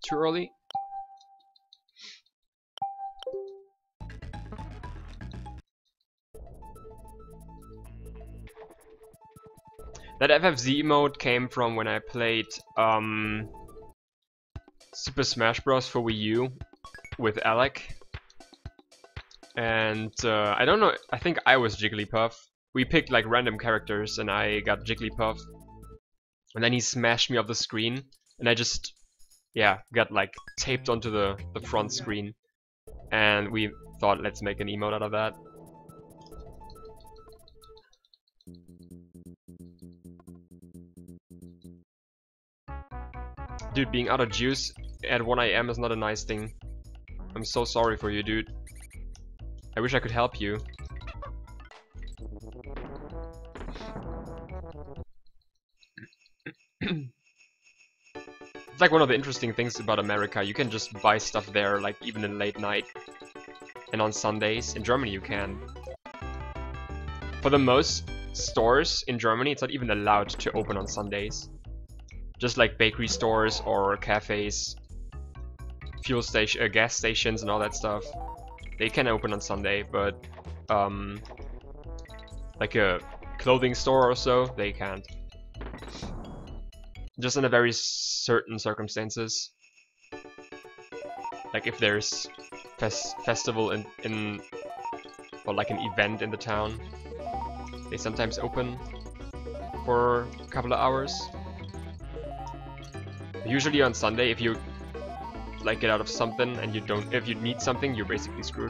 too early. That FFZ emote came from when I played Super Smash Bros. For Wii U with Alec. And I don't know, I think I was Jigglypuff. We picked like random characters and I got Jigglypuff. And then he smashed me off the screen. And I just, yeah, got like taped onto the front screen. And we thought, let's make an emote out of that. Dude, being out of juice at 1 AM is not a nice thing. I'm so sorry for you, dude. I wish I could help you. It's like one of the interesting things about America. You can just buy stuff there, like even in late night. And on Sundays. In Germany you can. For the most stores in Germany, it's not even allowed to open on Sundays. Just like bakery stores or cafes, fuel station, gas stations and all that stuff. They can open on Sunday, but like a clothing store or so, they can't. Just in a very certain circumstances. Like if there's festival in or like an event in the town, they sometimes open for a couple of hours. Usually on Sunday, if you like get out of something and if you need something, you're basically screwed.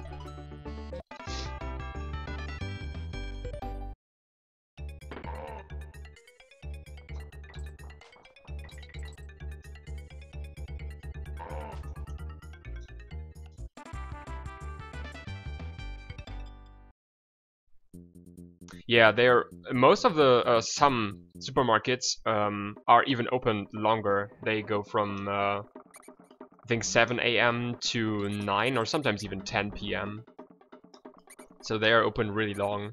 Yeah, most of the some supermarkets are even open longer. They go from I think 7 AM to 9 or sometimes even 10 PM. So they are open really long.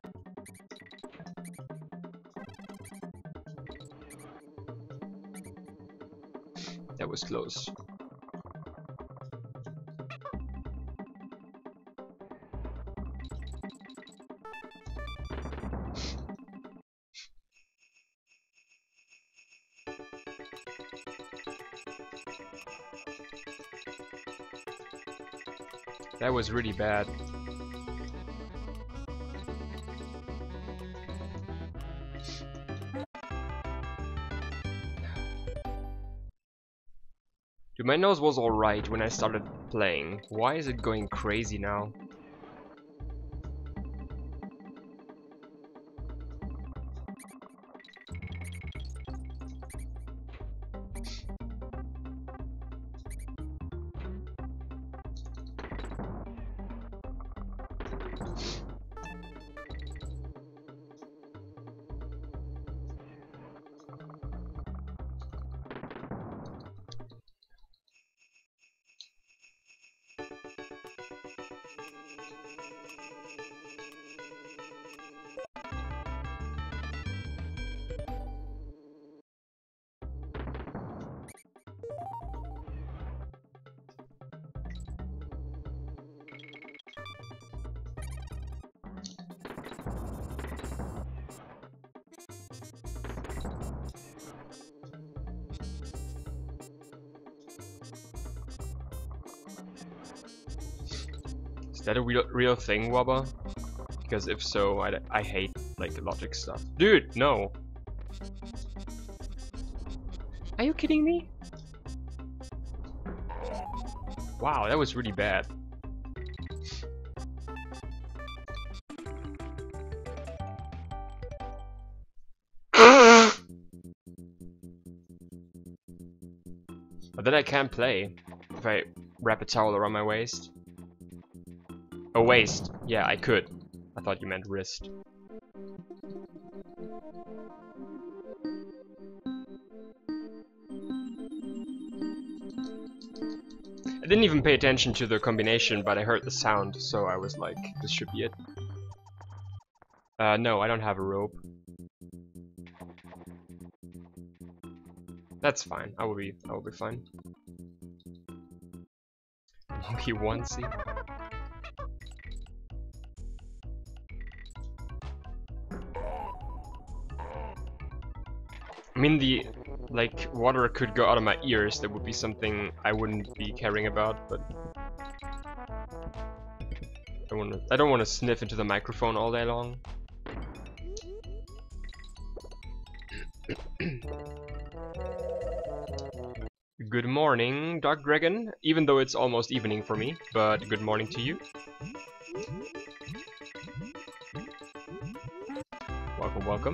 That was close. That was really bad. Dude, my nose was alright when I started playing. Why is it going crazy now? Is that a real thing, Wabba? Because if so, I hate like logic stuff. Dude, no! Are you kidding me? Wow, that was really bad. But then I can't play if I wrap a towel around my waist. Oh, waist. Yeah, I could. I thought you meant wrist. I didn't even pay attention to the combination, but I heard the sound, so I was like, this should be it. No, I don't have a rope. That's fine. I will be fine. Monkey onesie. I mean, the like water could go out of my ears. That would be something I wouldn't be caring about, but I don't want to sniff into the microphone all day long. Good morning, Dark Dragon. Even though it's almost evening for me, but good morning to you. Welcome, welcome.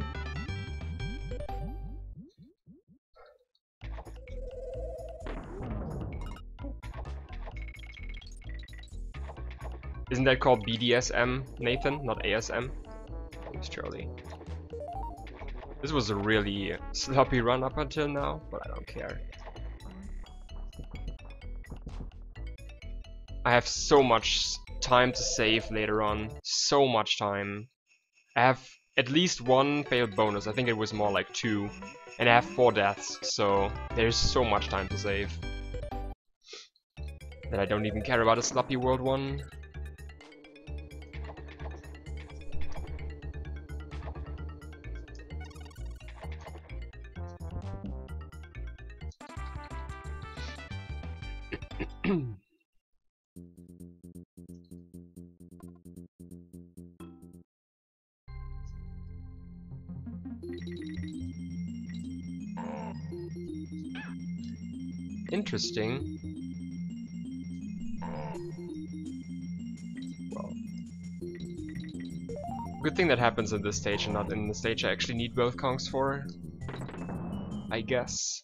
Isn't that called BDSM, Nathan? Not ASM? Thanks, Charlie. This was a really sloppy run up until now, but I don't care. I have so much time to save later on. So much time. I have at least one failed bonus. I think it was more like 2. And I have 4 deaths, so there's so much time to save. That I don't even care about a sloppy world 1. Interesting. Well, good thing that happens in this stage and not in the stage I actually need both Kongs for, I guess.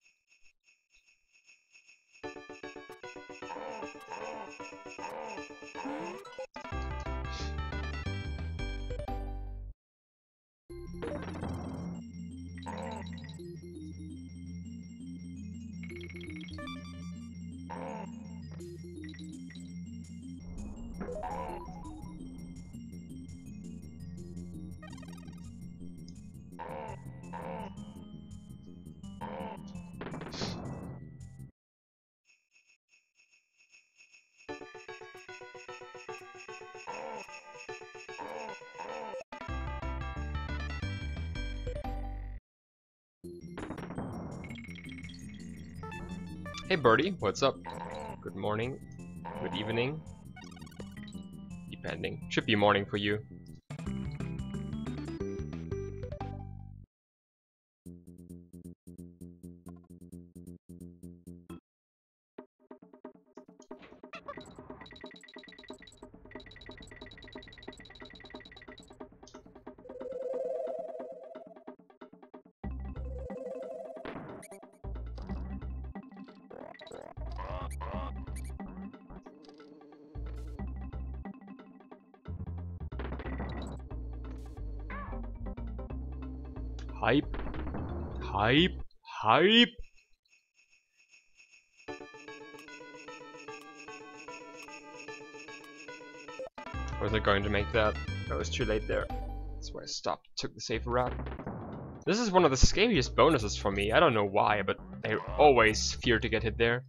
Hey Birdie, what's up? Good morning, good evening, depending. Should be morning for you. Hype, hype, hype. Was I going to make that? I was too late there. That's why I stopped, took the safer route. This is one of the scariest bonuses for me. I don't know why, but I always fear to get hit there.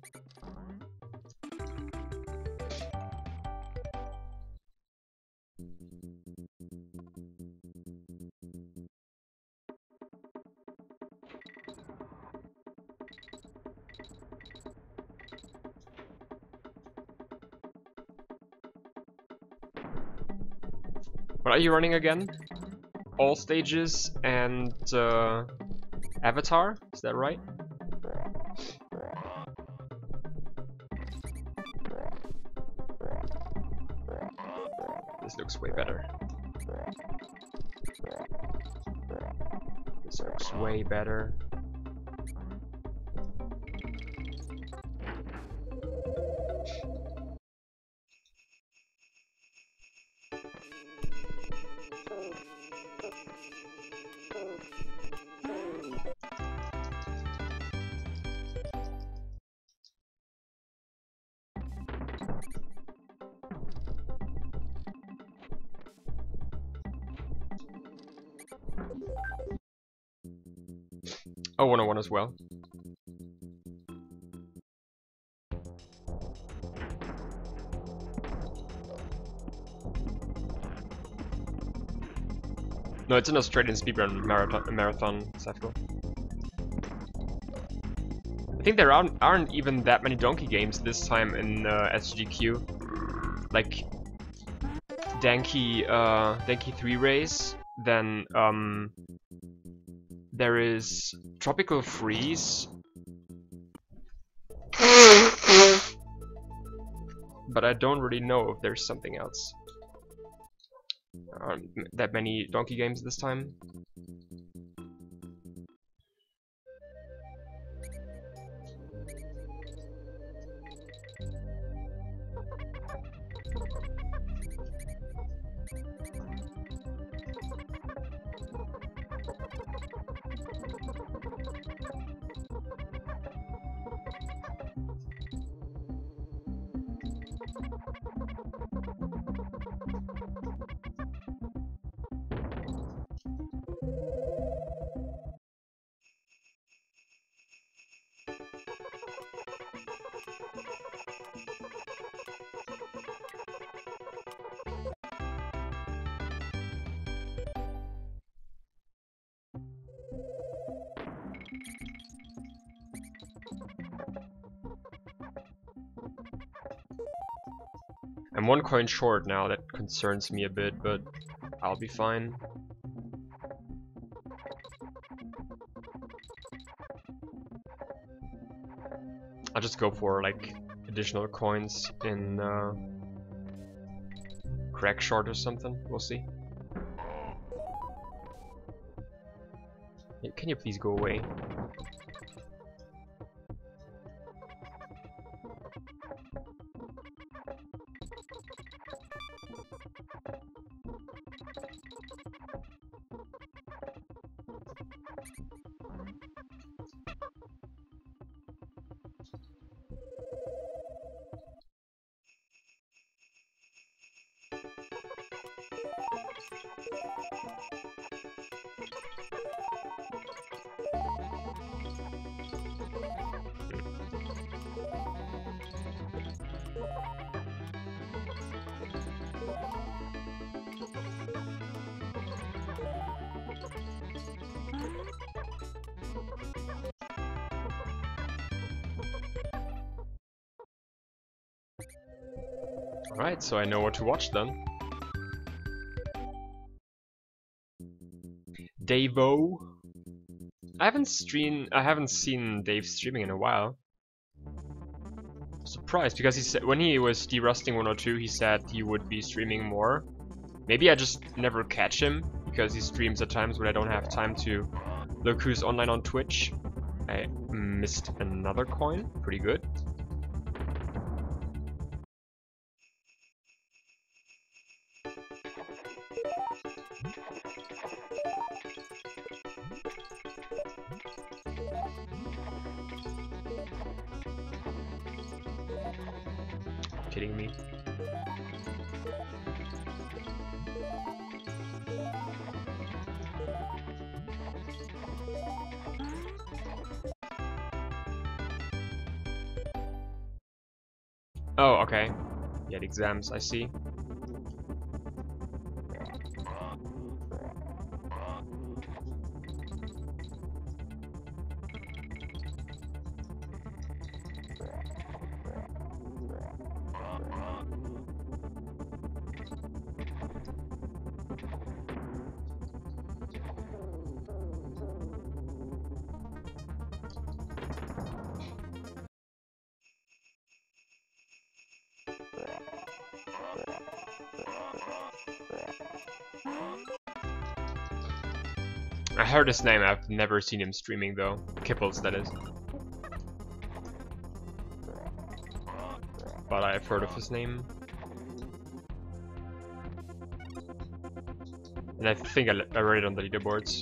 What are you running again? All stages and Avatar? Is that right? This looks way better. This looks way better. Oh, 101 as well. No, it's an Australian speedrun marathon cycle. I think there aren't even that many donkey games this time in SGQ. Like Danky 3 Race, then there is Tropical Freeze. But I don't really know if there's something else. That many donkey games this time. I'm 1 coin short now, that concerns me a bit, but I'll be fine. I'll just go for like additional coins in crack short or something, we'll see. Hey, can you please go away? Alright, so I know what to watch then. Davo. I haven't seen Dave streaming in a while. Surprised, because he said when he was derusting 102, he said he would be streaming more. Maybe I just never catch him because he streams at times when I don't have time to look who's online on Twitch. I missed another coin. Pretty good. Kidding me? Oh, okay. Yeah, the exams, I see. I heard his name, I've never seen him streaming though. Kipples, that is. But I've heard of his name. And I think I read it on the leaderboards.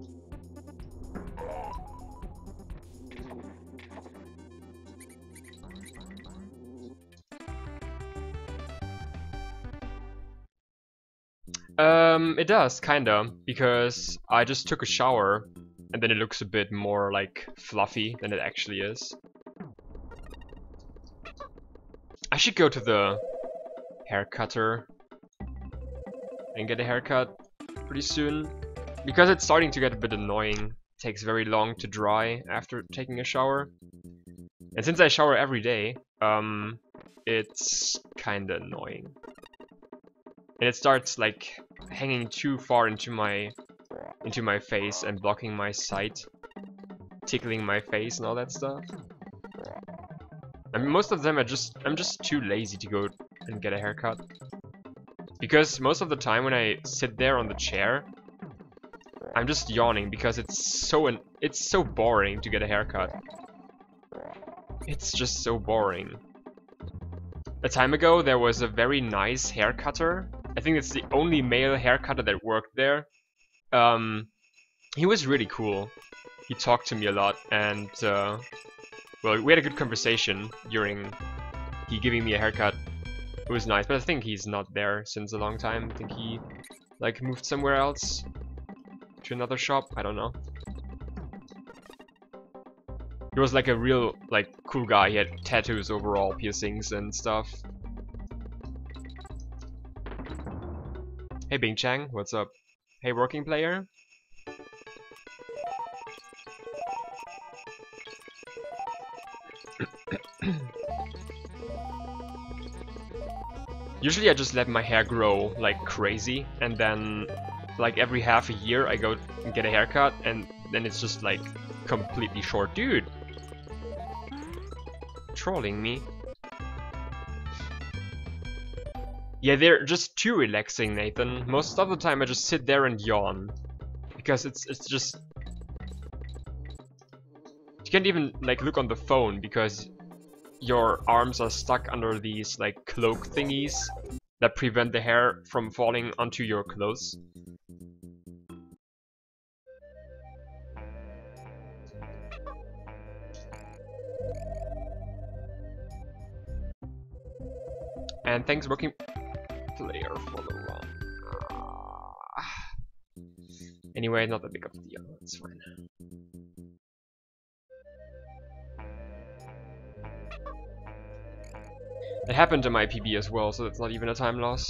It does, kinda, because I just took a shower and then it looks a bit more like fluffy than it actually is. I should go to the hair cutter and get a haircut pretty soon. Because it's starting to get a bit annoying. It takes very long to dry after taking a shower. And since I shower every day, it's kinda annoying. And it starts like hanging too far into my face and blocking my sight, tickling my face and all that stuff. I mean, most of them I'm just too lazy to go and get a haircut. Because most of the time when I sit there on the chair, I'm just yawning because it's so boring to get a haircut. It's just so boring. A time ago there was a very nice hair cutter. I think it's the only male hair cutter that worked there. He was really cool. He talked to me a lot, and well, we had a good conversation during he giving me a haircut. It was nice, but I think he's not there since a long time. I think he like moved somewhere else to another shop. I don't know. He was like a real like cool guy. He had tattoos, overall piercings and stuff. Hey Bing Chang, what's up? Hey working player. Usually I just let my hair grow like crazy, and then like every half a year I go and get a haircut, and then it's just like completely short. Dude! Trolling me. Yeah, they're just too relaxing, Nathan. Most of the time I just sit there and yawn. Because it's just... You can't even like look on the phone because your arms are stuck under these like cloak thingies that prevent the hair from falling onto your clothes. And thanks working player for the run. Anyway, not that big of a deal, it's fine. It happened to my PB as well, so that's not even a time loss.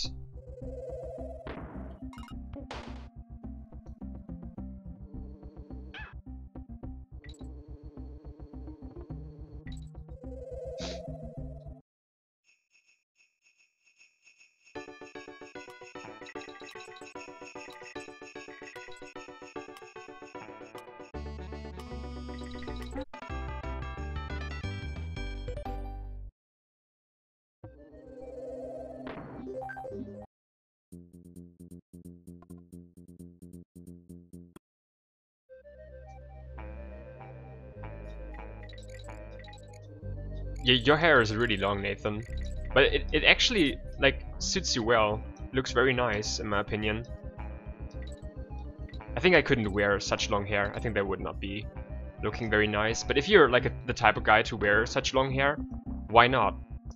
Yeah, your hair is really long, Nathan. But it actually, like, suits you well. Looks very nice, in my opinion. I think I couldn't wear such long hair. I think that would not be looking very nice. But if you're, like, the type of guy to wear such long hair, why not?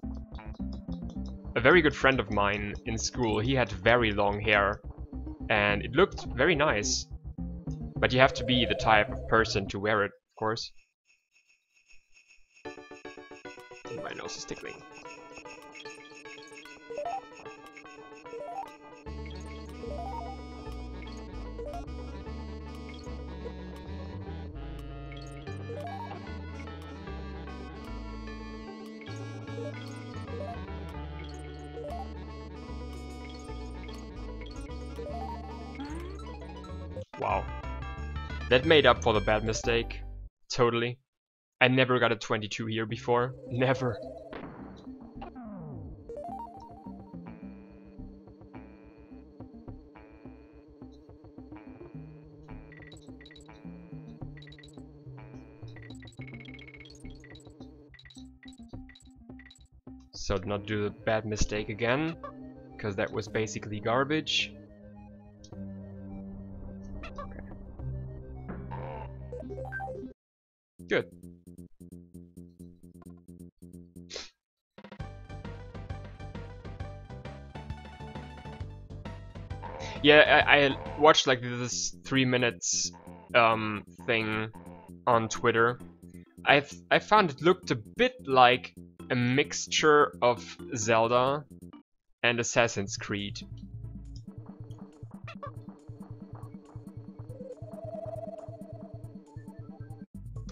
A very good friend of mine in school, he had very long hair. And it looked very nice. But you have to be the type of person to wear it, of course. My nose is tickling. Wow. That made up for the bad mistake. Totally. I never got a 22 here before. Never. So not do the bad mistake again, because that was basically garbage. Okay. Good. Yeah, I watched like this 3 minutes thing on Twitter. I found it looked a bit like a mixture of Zelda and Assassin's Creed.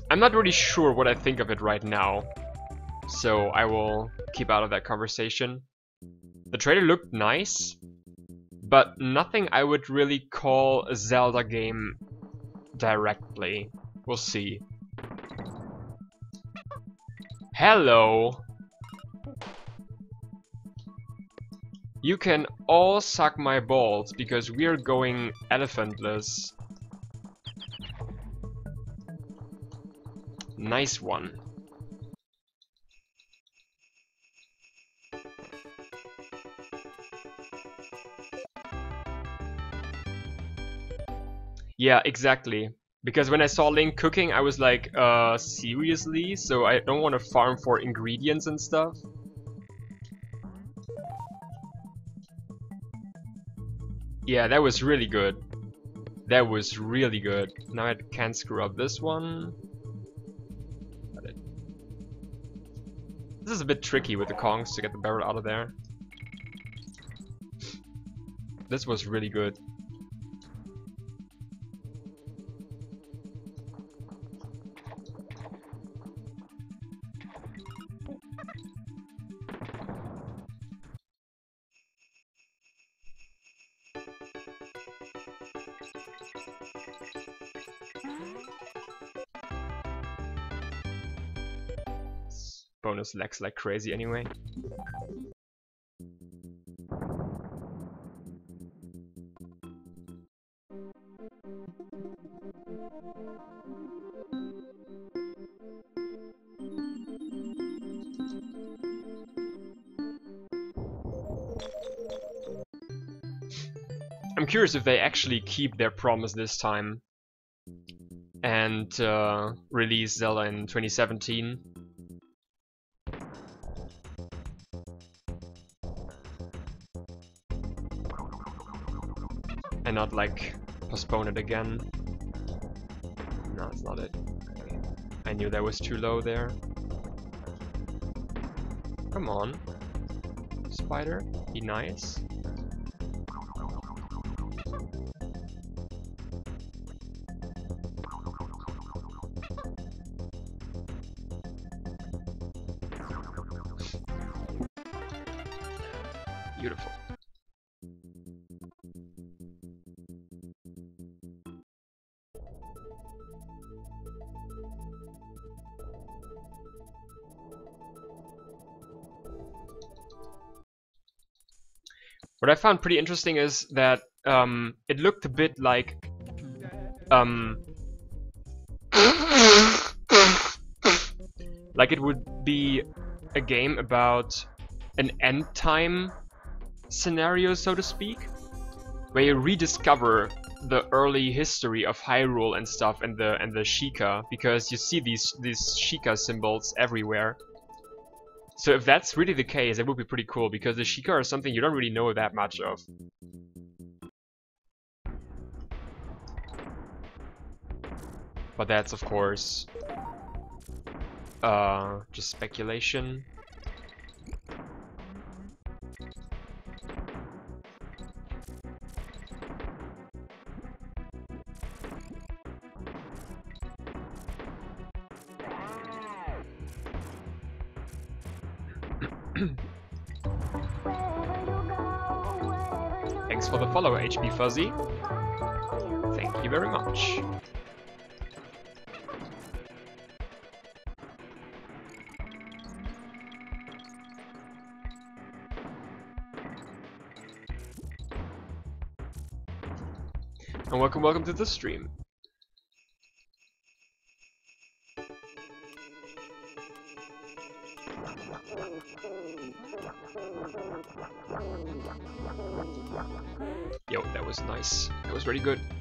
I'm not really sure what I think of it right now, so I will keep out of that conversation. The trailer looked nice, but nothing I would really call a Zelda game directly. We'll see. Hello! You can all suck my balls because we're going elephantless. Nice one. Yeah, exactly. Because when I saw Link cooking, I was like, seriously? So I don't want to farm for ingredients and stuff? Yeah, that was really good. That was really good. Now I can't screw up this one. This is a bit tricky with the Kongs to get the barrel out of there. This was really good. Bonus lags like crazy anyway. I'm curious if they actually keep their promise this time and release Zelda in 2017. And not like postpone it again. No, it's not it. I knew that was too low there. Come on, spider, be nice. Beautiful. What I found pretty interesting is that it looked a bit like like it would be a game about an end time scenario, so to speak, where you rediscover the early history of Hyrule and stuff, and the Sheikah, because you see these Sheikah symbols everywhere. So if that's really the case, it would be pretty cool, because the Sheikah are something you don't really know that much of. But that's of course just speculation. Thanks for the follow, HB Fuzzy. Thank you very much. And welcome to the stream. Yo, that was nice. That was very good.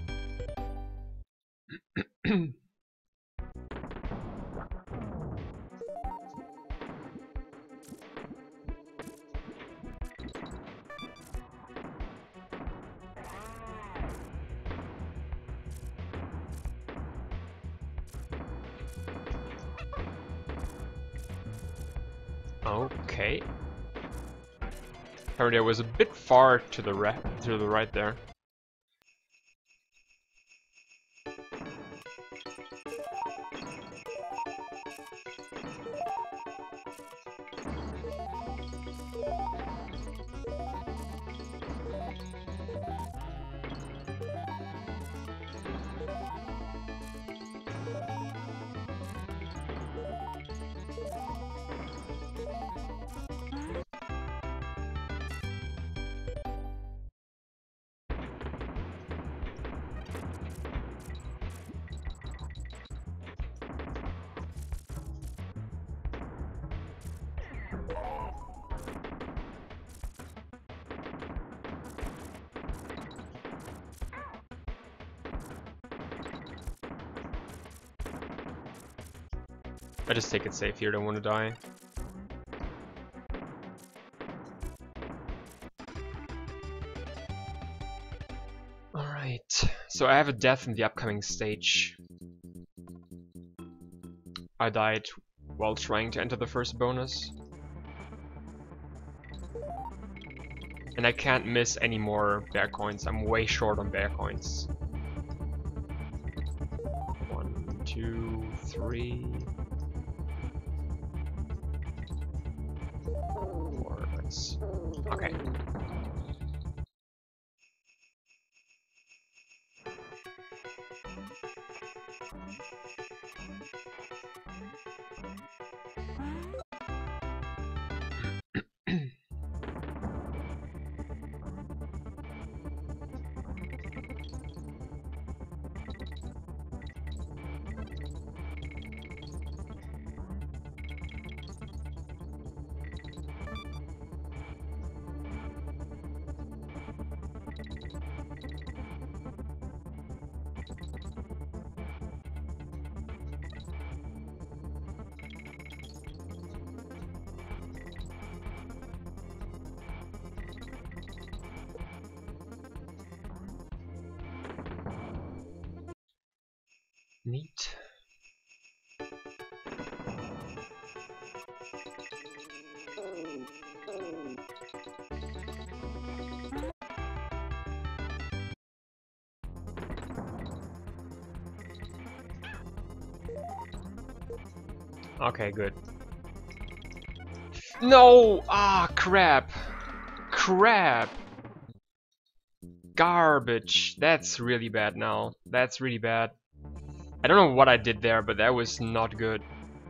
Okay. Apparently I was a bit far to the right there. I just take it safe here, don't want to die. Alright, so I have a death in the upcoming stage. I died while trying to enter the first bonus. And I can't miss any more bear coins. I'm way short on bear coins. 1, 2, 3, 4. Nice. Okay. Neat. Okay, good. No! Ah, crap! Crap! Garbage! That's really bad now. That's really bad. I don't know what I did there, but that was not good.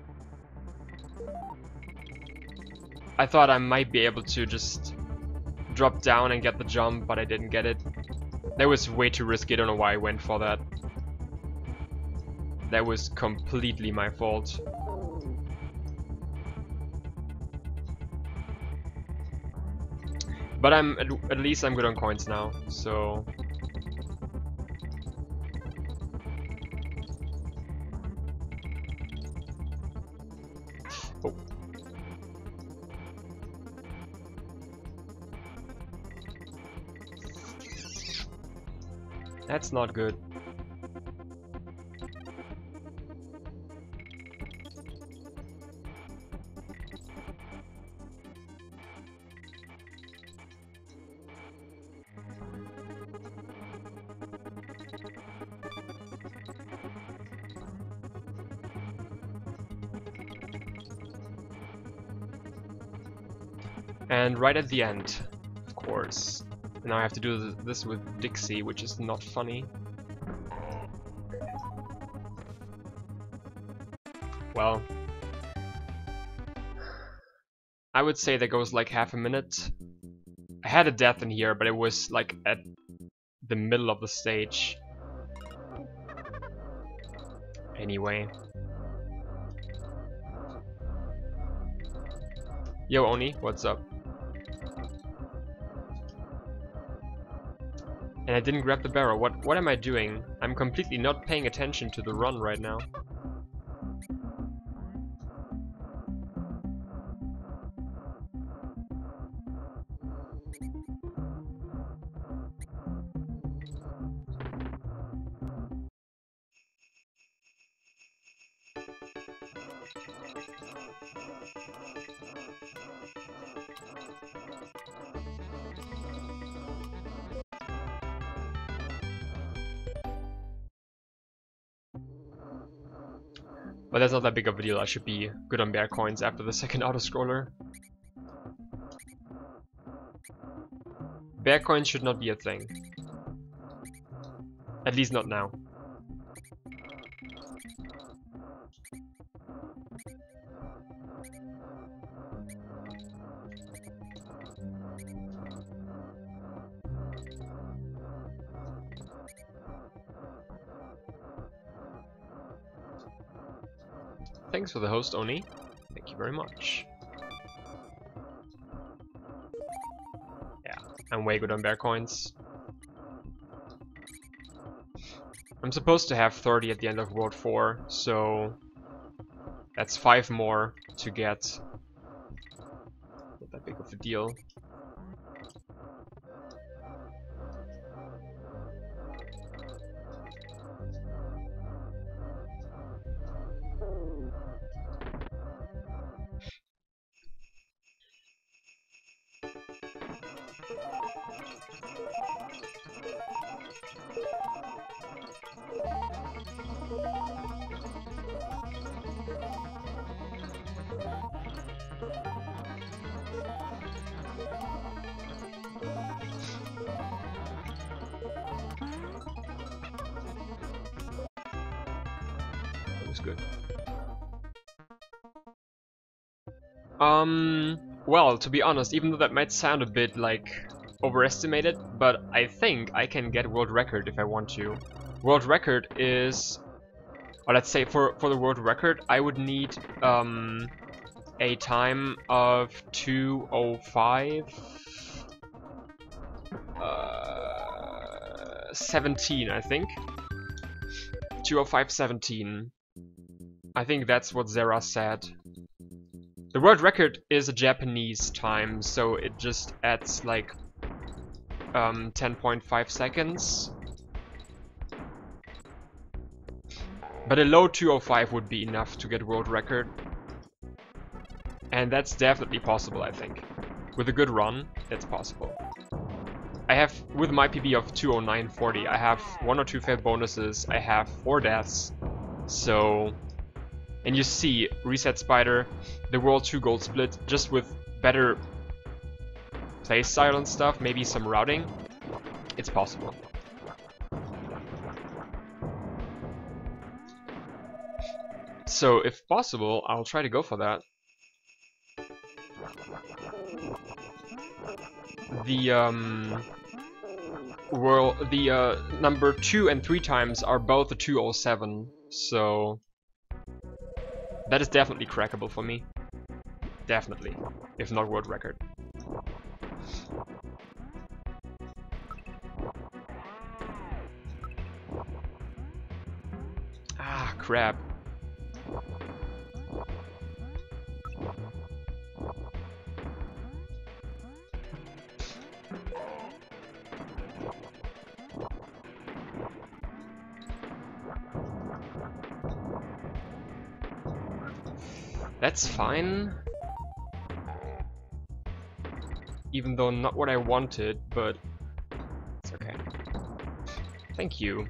I thought I might be able to just drop down and get the jump, but I didn't get it. That was way too risky, I don't know why I went for that. That was completely my fault. But at least I'm good on coins now, so... Oh. That's not good. And right at the end, of course. Now I have to do this with Dixie, which is not funny. Well, I would say that goes like half a minute. I had a death in here, but it was like at the middle of the stage. Anyway. Yo, Oni, what's up? And I didn't grab the barrel. What am I doing? I'm completely not paying attention to the run right now. But that's not that big of a deal. I should be good on bear coins after the second auto-scroller. Bear coins should not be a thing. At least not now. Thanks for the host, Oni. Thank you very much. Yeah, I'm way good on bear coins. I'm supposed to have 30 at the end of World 4, so That's 5 more to get. Not that big of a deal. Good. Well, to be honest, even though that might sound a bit like overestimated, but I think I can get world record if I want to. World record is, or let's say for the world record, I would need a time of 2:05 17, I think. 2:05:17. I think that's what Zera said. The world record is a Japanese time, so it just adds like 10.5 seconds. But a low 2:05 would be enough to get world record. And that's definitely possible, I think. With a good run, that's possible. I have, with my PB of 2:09:40, I have 1 or 2 failed bonuses, I have 4 deaths, so... And you see, Reset Spider, the World 2 gold split, just with better playstyle and stuff, maybe some routing, it's possible. So, if possible, I'll try to go for that. The number 2 and 3 times are both a 2:07, so that is definitely crackable for me. Definitely, if not world record. Ah, crap. That's fine. Even though not what I wanted, but it's okay. Thank you.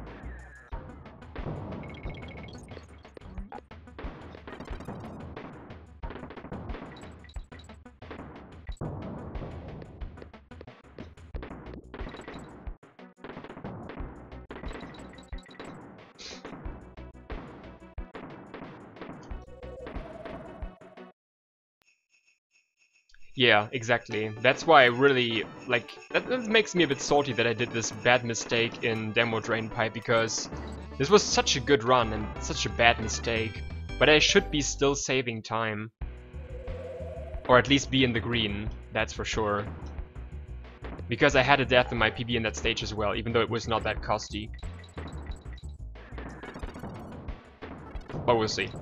Yeah, exactly. That's why I really, like, that makes me a bit salty that I did this bad mistake in Demo Drain Pipe, because this was such a good run and such a bad mistake. But I should be still saving time. Or at least be in the green, that's for sure. Because I had a death in my PB in that stage as well, even though it was not that costly. But we'll see.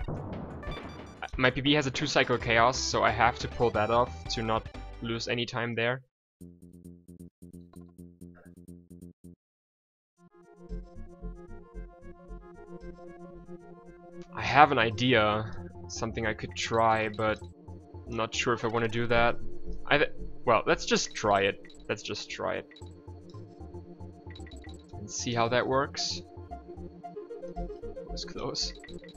My PB has a 2-cycle chaos, so I have to pull that off to not lose any time there. I have an idea, something I could try, but I'm not sure if I want to do that. Well, let's just try it. Let's just try it. And see how that works. It was close.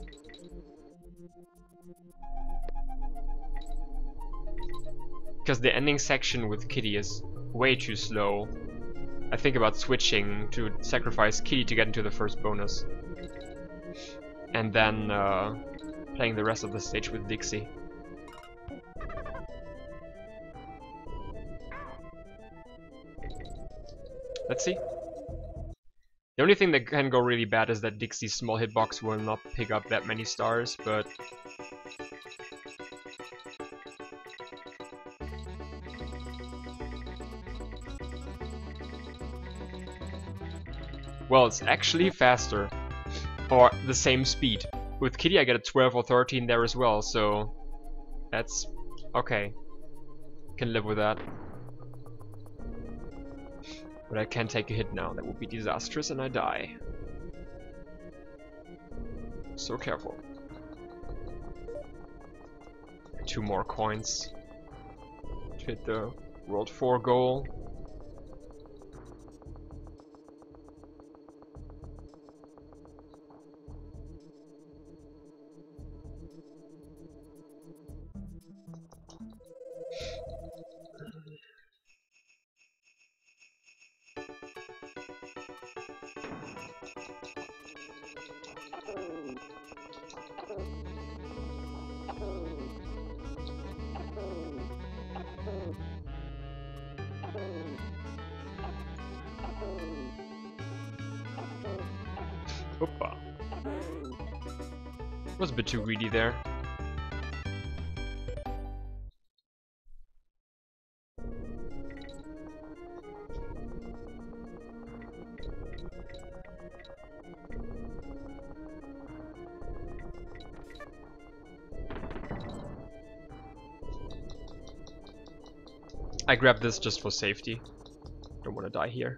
Because the ending section with Kitty is way too slow. I think about switching to sacrifice Kitty to get into the first bonus. And then playing the rest of the stage with Dixie. Let's see. The only thing that can go really bad is that Dixie's small hitbox will not pick up that many stars, but... Well, it's actually faster. Or the same speed. with Kitty I get a 12 or 13 there as well, so that's okay. Can live with that. But I can't take a hit now, that would be disastrous and I die. So careful. 2 more coins to hit the World 4 goal. Hoppa. Was a bit too greedy there. I grabbed this just for safety. Don't want to die here.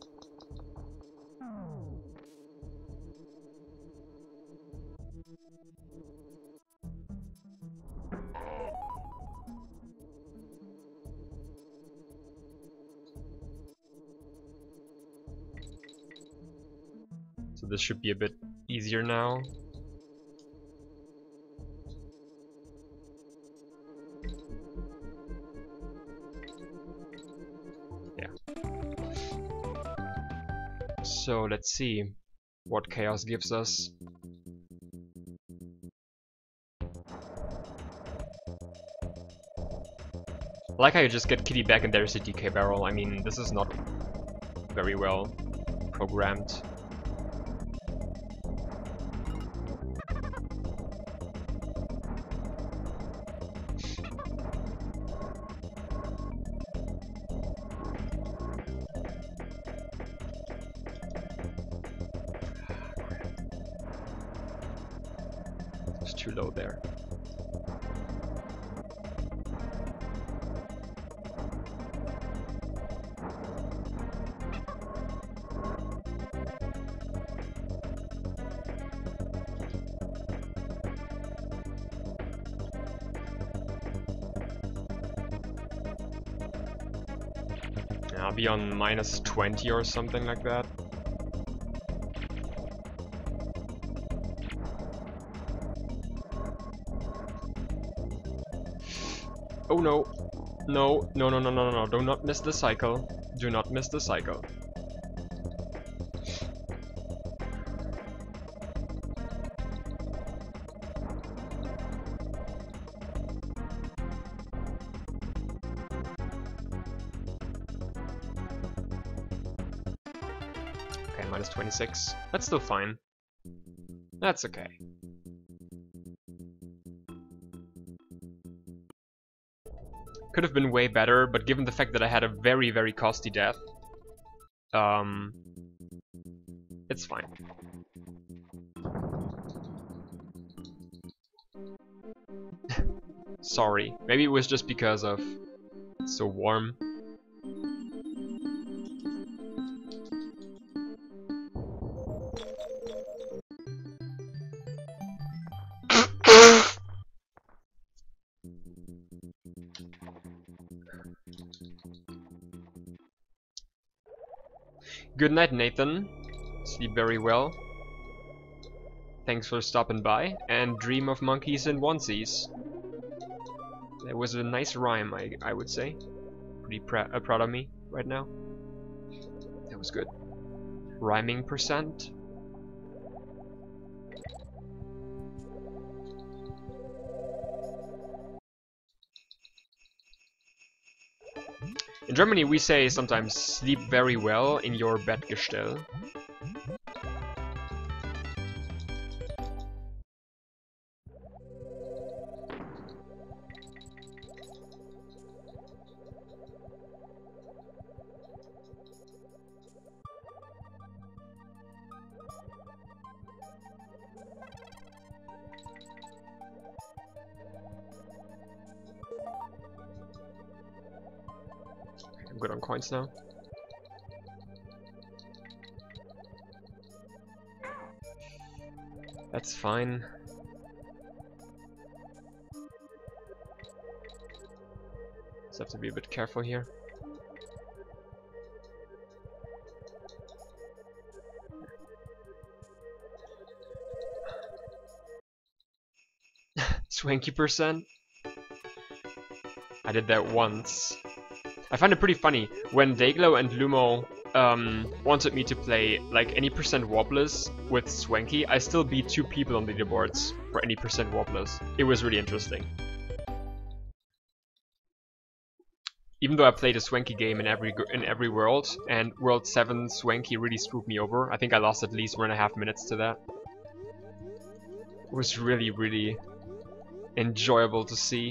So this should be a bit easier now. So let's see what chaos gives us. I like how you just get Kitty back and there's a DK barrel. I mean, this is not very well programmed. It's too low there. I'll be on minus 20 or something like that. Oh no. No, no, no, no, no, no, do not miss the cycle. Do not miss the cycle. Okay, minus 26. That's still fine. That's okay. Could have been way better, but given the fact that I had a very, very costly death, it's fine. Sorry. Maybe it was just because of it's so warm. Good night, Nathan. Sleep very well. Thanks for stopping by, and dream of monkeys and onesies. That was a nice rhyme, I would say. Pretty proud of me right now. That was good. Rhyming percent. In Germany we say sometimes sleep very well in your Bettgestell. I'm good on coins now. That's fine. Just have to be a bit careful here. Swanky %. I did that once. I find it pretty funny when Dayglow and Lumo wanted me to play like any % wobblers with Swanky. I still beat 2 people on the leaderboards for any % wobblers. It was really interesting. Even though I played a Swanky game in every world, and World 7 Swanky really screwed me over. I think I lost at least 1.5 minutes to that. It was really, really enjoyable to see.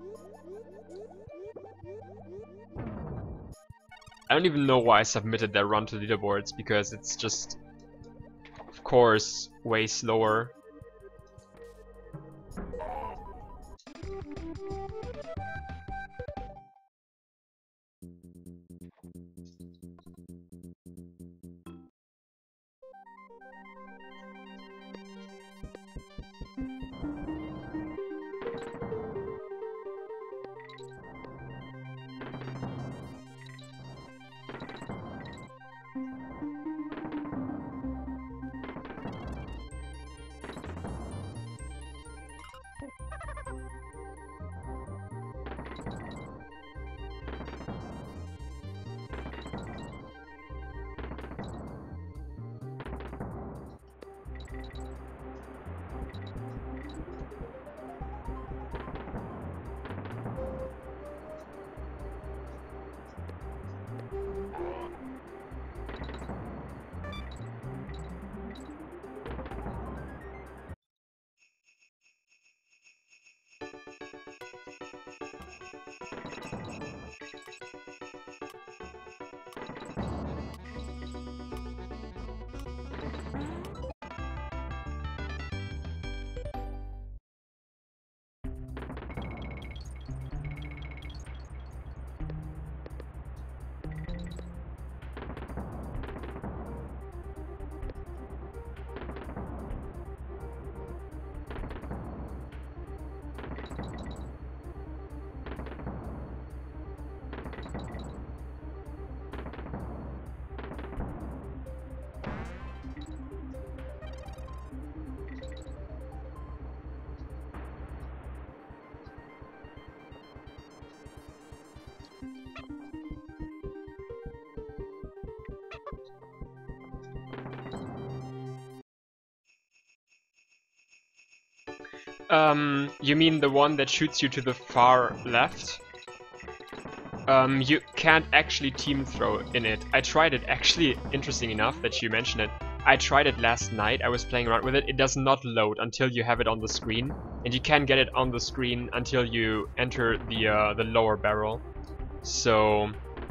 I don't even know why I submitted that run to leaderboards, because it's just, of course, way slower. You mean the one that shoots you to the far left? You can't actually team throw in it. I tried it, actually, interesting enough that you mentioned it. I tried it last night, I was playing around with it. It does not load until you have it on the screen. And you can get it on the screen until you enter the lower barrel. So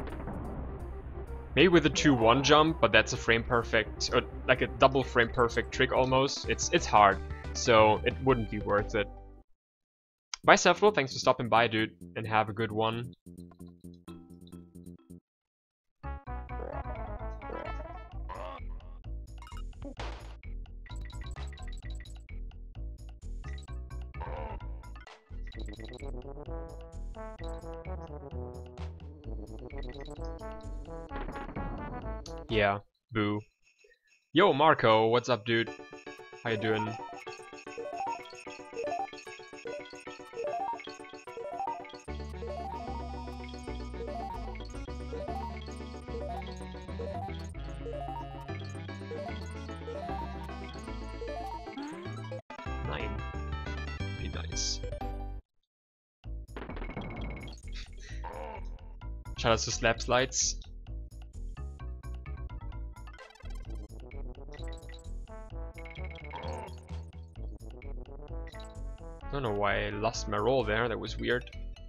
maybe with a 2-1 jump, but that's a frame perfect, or like a double frame perfect trick almost. It's hard, so it wouldn't be worth it. Bye Selflo, thanks for stopping by, dude, and have a good one. Yeah, boo. Yo, Marco, what's up, dude? How you doing? Be nice. Shout out to Slap Slides. I don't know why I lost my roll there, that was weird.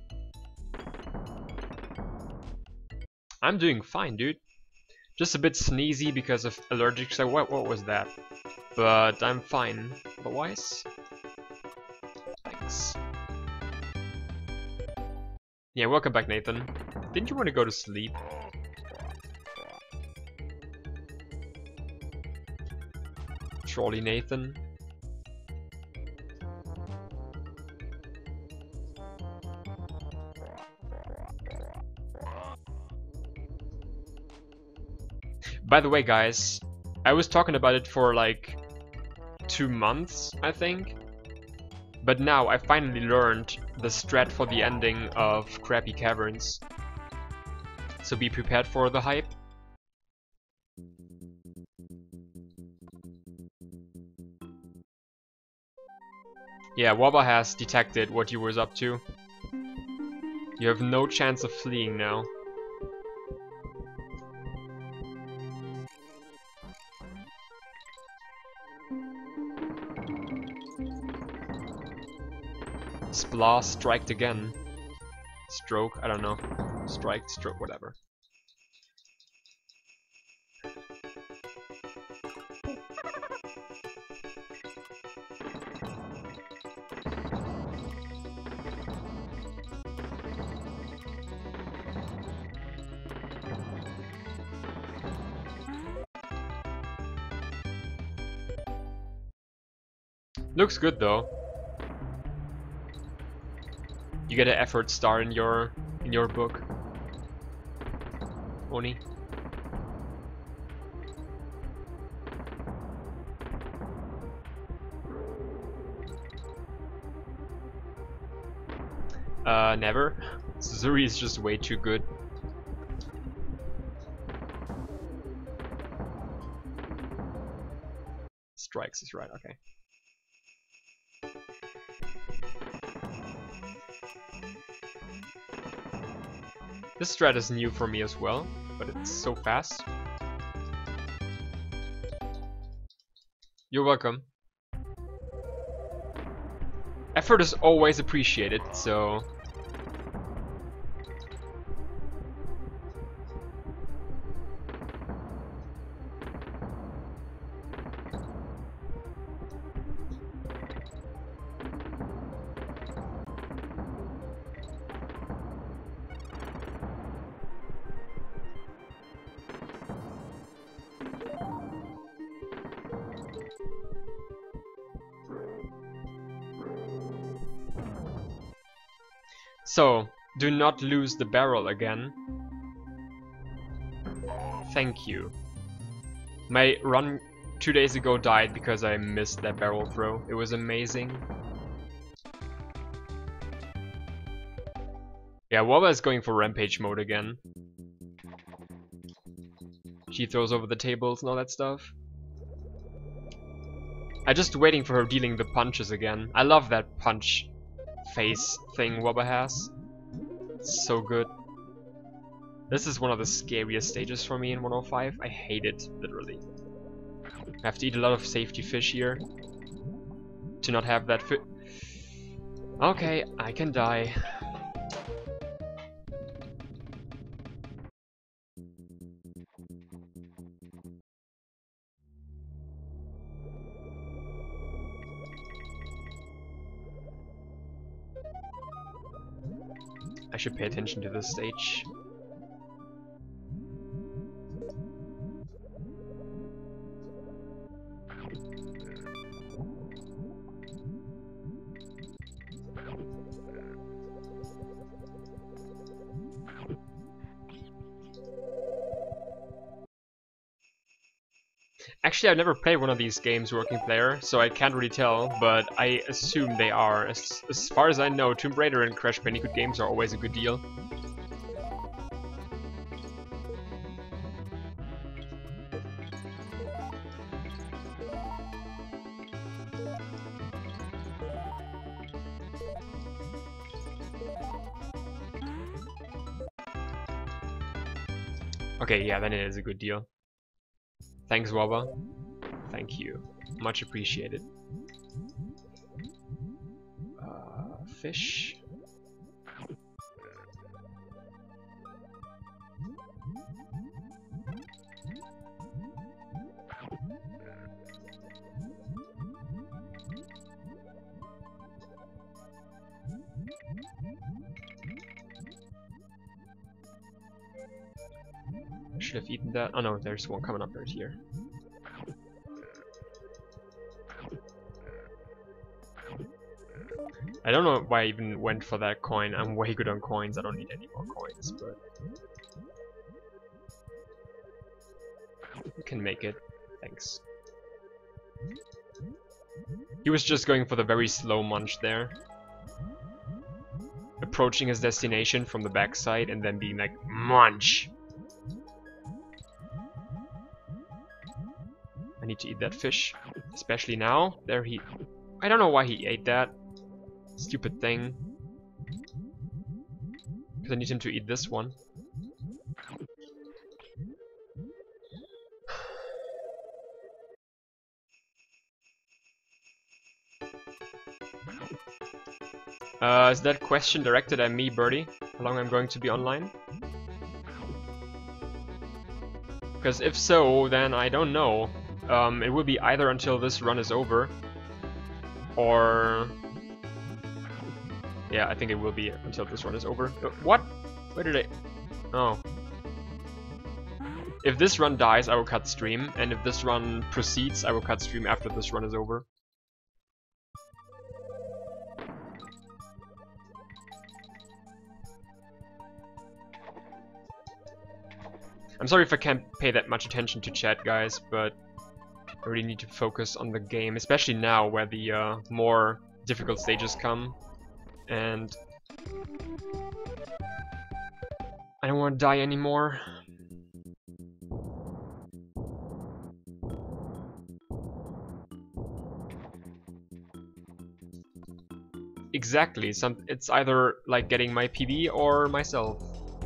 I'm doing fine, dude. Just a bit sneezy because of allergic, so what was that? But I'm fine otherwise. Thanks. Yeah, welcome back, Nathan. Didn't you want to go to sleep? Trolley Nathan. By the way, guys, I was talking about it for like 2 months, I think. But now I finally learned the strat for the ending of Crappy Caverns. So be prepared for the hype. Yeah, Wobba has detected what you was up to. You have no chance of fleeing now. Splah striked again. Stroke, I don't know. Strike, stroke, whatever. Looks good though. You get an effort star in your book, Oni. Never. Zuri is just way too good. Strikes is right, okay. This strat is new for me as well, but it's so fast. You're welcome. Effort is always appreciated, so... So, do not lose the barrel again. Thank you. My run 2 days ago died because I missed that barrel throw. It was amazing. Yeah, Wobba is going for rampage mode again. She throws over the tables and all that stuff. I'm just waiting for her dealing the punches again. I love that punch face thing Wobba has. It's so good. This is one of the scariest stages for me in 105. I hate it, literally. I have to eat a lot of safety fish here to not have that fi- Okay, I can die. I should pay attention to this stage. Actually, I've never played one of these games working player, so I can't really tell, but I assume they are. As far as I know, Tomb Raider and Crash Bandicoot games are always a good deal. Okay, yeah, then it is a good deal. Thanks, Wobba. Thank you. Much appreciated. Fish. I should have eaten that. Oh no, there's one coming up right here. I don't know why I even went for that coin. I'm way good on coins. I don't need any more coins, but you can make it. Thanks. He was just going for the very slow munch there. Approaching his destination from the backside and then being like, munch! I need to eat that fish. Especially now. There he... I don't know why he ate that. Stupid thing. Because I need him to eat this one. Is that question directed at me, Birdie? How long I'm going to be online? Because if so, then I don't know. It will be either until this run is over, or... Yeah, I think it will be until this run is over. What? Where did I... Oh. If this run dies, I will cut stream, and if this run proceeds, I will cut stream after this run is over. I'm sorry if I can't pay that much attention to chat, guys, but I really need to focus on the game, especially now where the more difficult stages come, and I don't want to die anymore. Exactly, it's either like getting my PB or myself.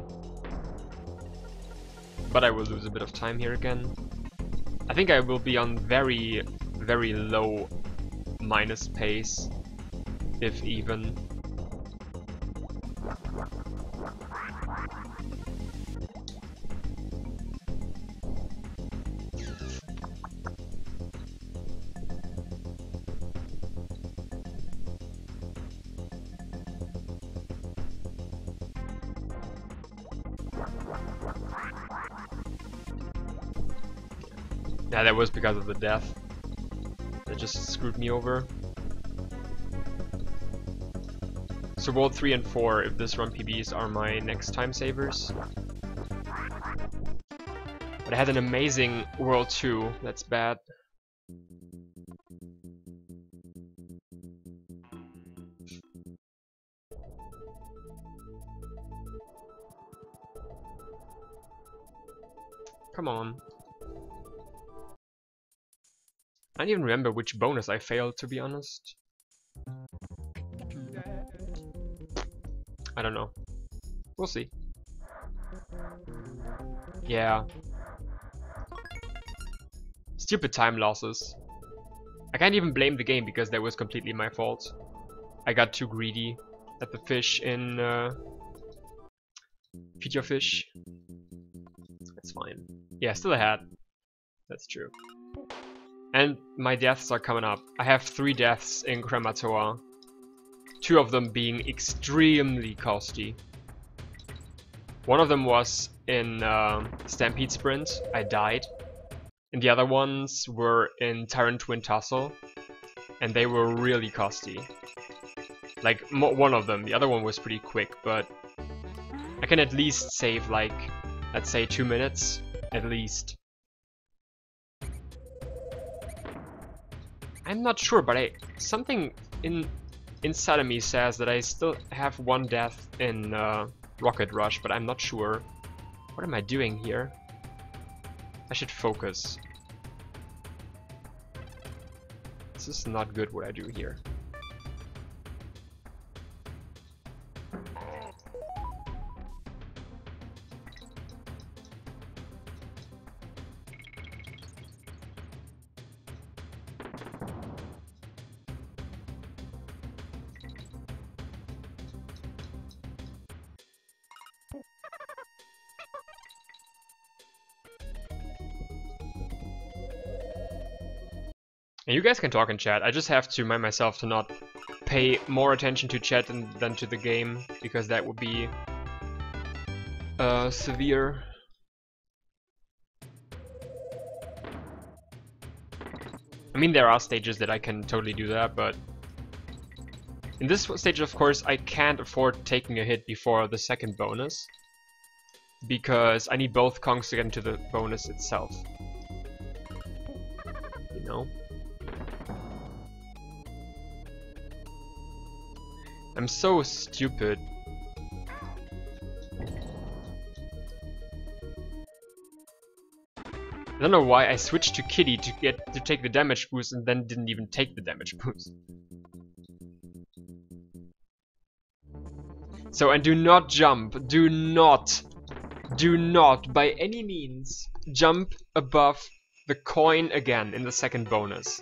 But I will lose a bit of time here again. I think I will be on very, very low minus pace, if even. Yeah, that was because of the death. That just screwed me over. So World 3 and 4, if this run PBs, are my next time savers. But I had an amazing World 2, that's bad. Come on. I don't even remember which bonus I failed, to be honest. I don't know. We'll see. Yeah. Stupid time losses. I can't even blame the game because that was completely my fault. I got too greedy at the fish in Feed Your Fish. That's fine. Yeah, still ahead. That's true. And my deaths are coming up. I have 3 deaths in Crematoa. 2 of them being extremely costly. One of them was in Stampede Sprint. I died. And the other ones were in Tyrant Twin Tussle. And they were really costly. Like, one of them. The other one was pretty quick, but I can at least save, like, let's say 2 minutes. At least. I'm not sure, but something inside of me says that I still have 1 death in Rocket Rush, but I'm not sure. What am I doing here? I should focus. This is not good what I do here. And you guys can talk in chat. I just have to remind myself to not pay more attention to chat than to the game, because that would be severe. I mean, there are stages that I can totally do that, but in this stage, of course, I can't afford taking a hit before the second bonus, because I need both Kongs to get into the bonus itself. You know? I'm so stupid. I don't know why I switched to Kitty to take the damage boost and then didn't even take the damage boost. So, and do not jump. Do not by any means jump above the coin again in the second bonus.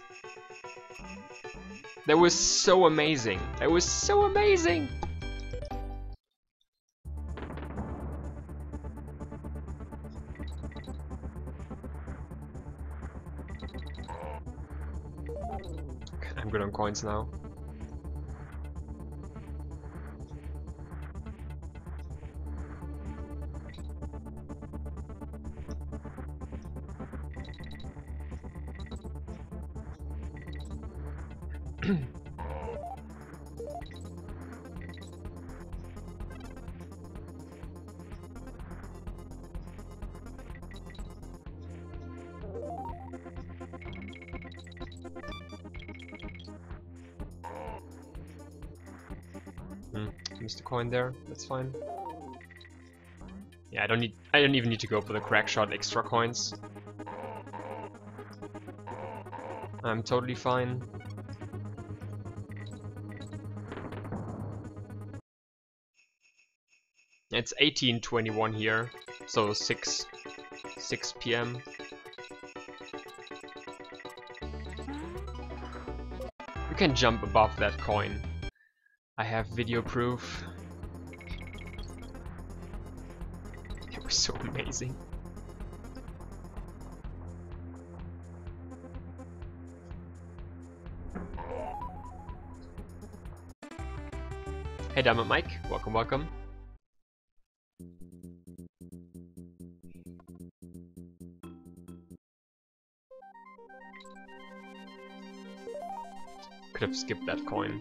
That was so amazing. That was so amazing. I'm good on coins now. Missed a coin there. That's fine. Yeah, I don't even need to go for the crack shot extra coins. I'm totally fine. It's 18:21 here, so 6 p.m. You can jump above that coin. I have video proof. It was so amazing. Hey Diamond Mike, welcome, welcome. Could have skipped that coin.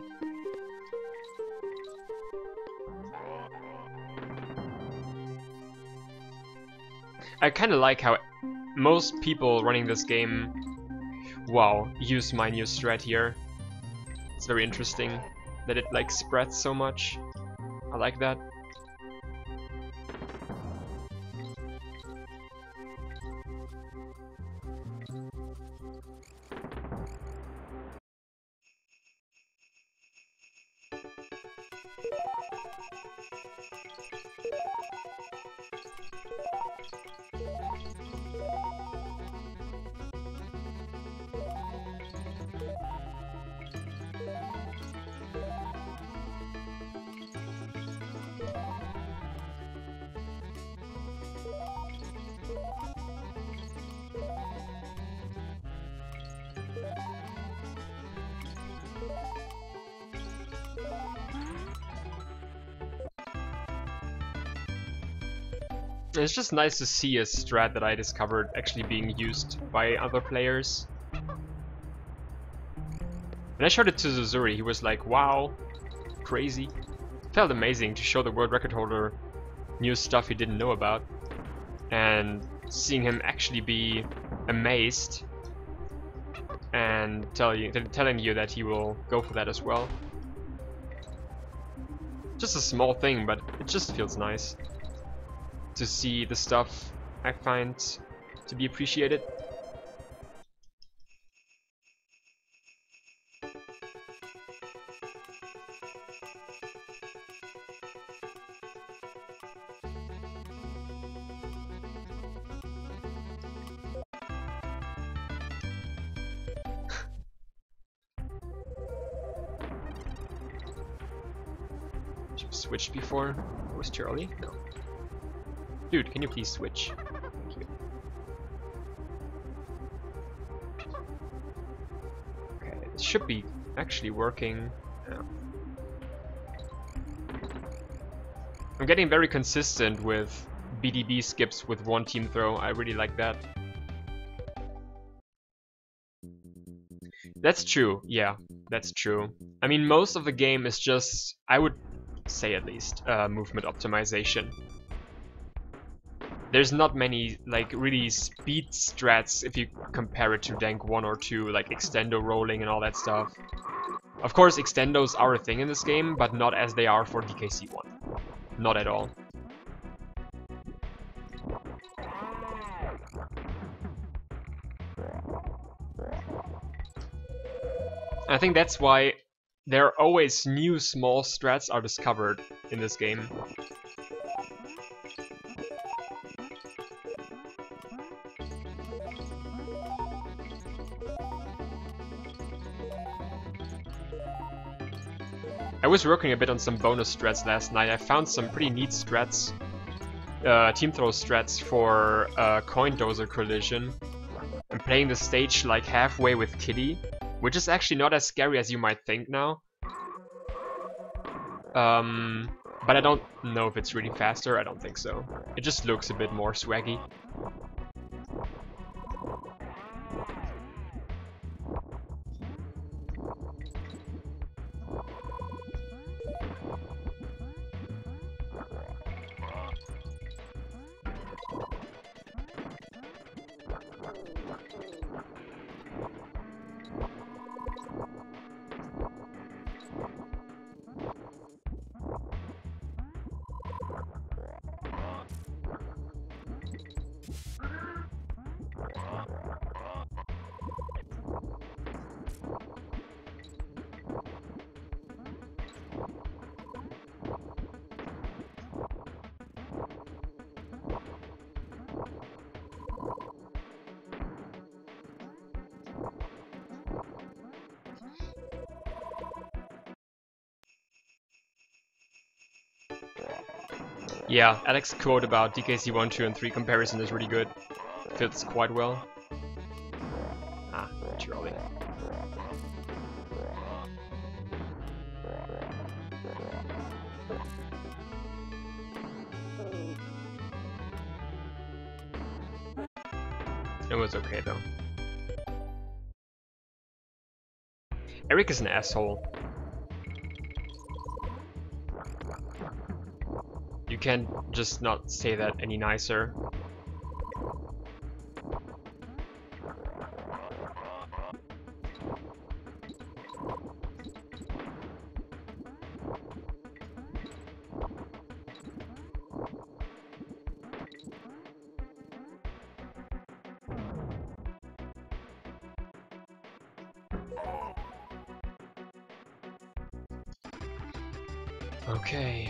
I kind of like how most people running this game, wow, use my new strat here. It's very interesting that it like spreads so much. I like that. It's just nice to see a strat that I discovered actually being used by other players. When I showed it to Zuzuri, he was like, wow, crazy. It felt amazing to show the world record holder new stuff he didn't know about. And seeing him actually be amazed and telling you that he will go for that as well. Just a small thing, but it just feels nice to see the stuff I find to be appreciated. Should have switched before. It was too early? No. Dude, can you please switch? Thank you. Okay, this should be actually working. Yeah. I'm getting very consistent with BDB skips with one team throw. I really like that. That's true, yeah, that's true. I mean, most of the game is just, I would say at least, movement optimization. There's not many, like, really speed strats if you compare it to Dank 1 or 2, like extendo rolling and all that stuff. Of course, extendos are a thing in this game, but not as they are for DKC 1. Not at all. I think that's why there are always new small strats are discovered in this game. I was working a bit on some bonus strats last night. I found some pretty neat strats, team throw strats for coin dozer collision. I'm playing the stage like halfway with Kitty, which is actually not as scary as you might think now. But I don't know if it's really faster. I don't think so. It just looks a bit more swaggy. Yeah, Alex's quote about DKC 1, 2, and 3 comparison is really good. Fits quite well. Ah, too early. It was okay though. Eric is an asshole. You can't just not say that any nicer. Okay.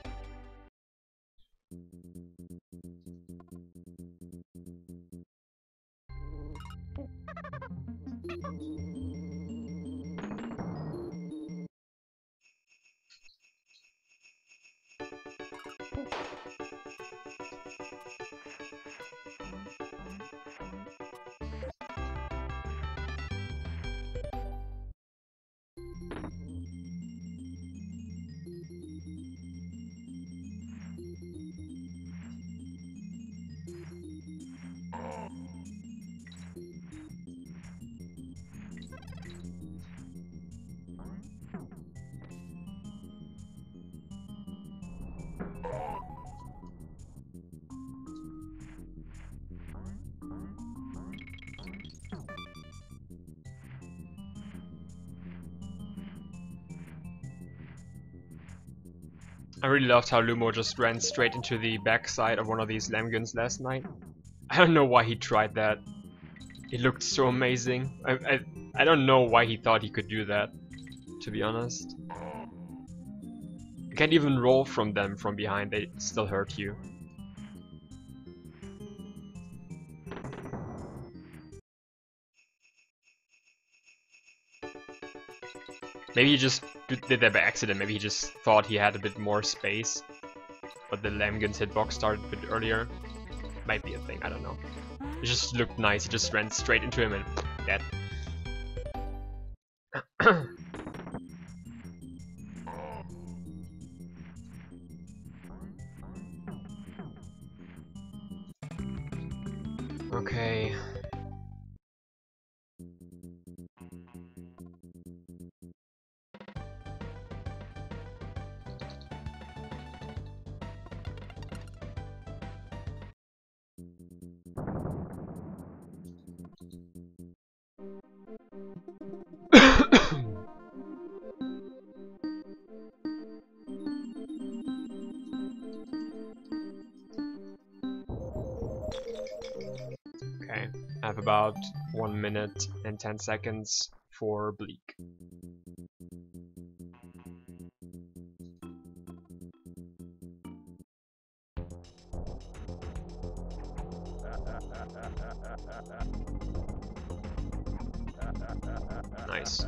I really loved how Lumo just ran straight into the backside of one of these lamguns last night. I don't know why he tried that. It looked so amazing. I don't know why he thought he could do that, to be honest. You can't even roll from them from behind, they still hurt you. Maybe he just did that by accident, maybe he just thought he had a bit more space. But the Lamgun's hitbox started a bit earlier. Might be a thing, I don't know. It just looked nice, he just ran straight into him and dead. Okay. I have about 1 minute and 10 seconds for Bleak. Nice.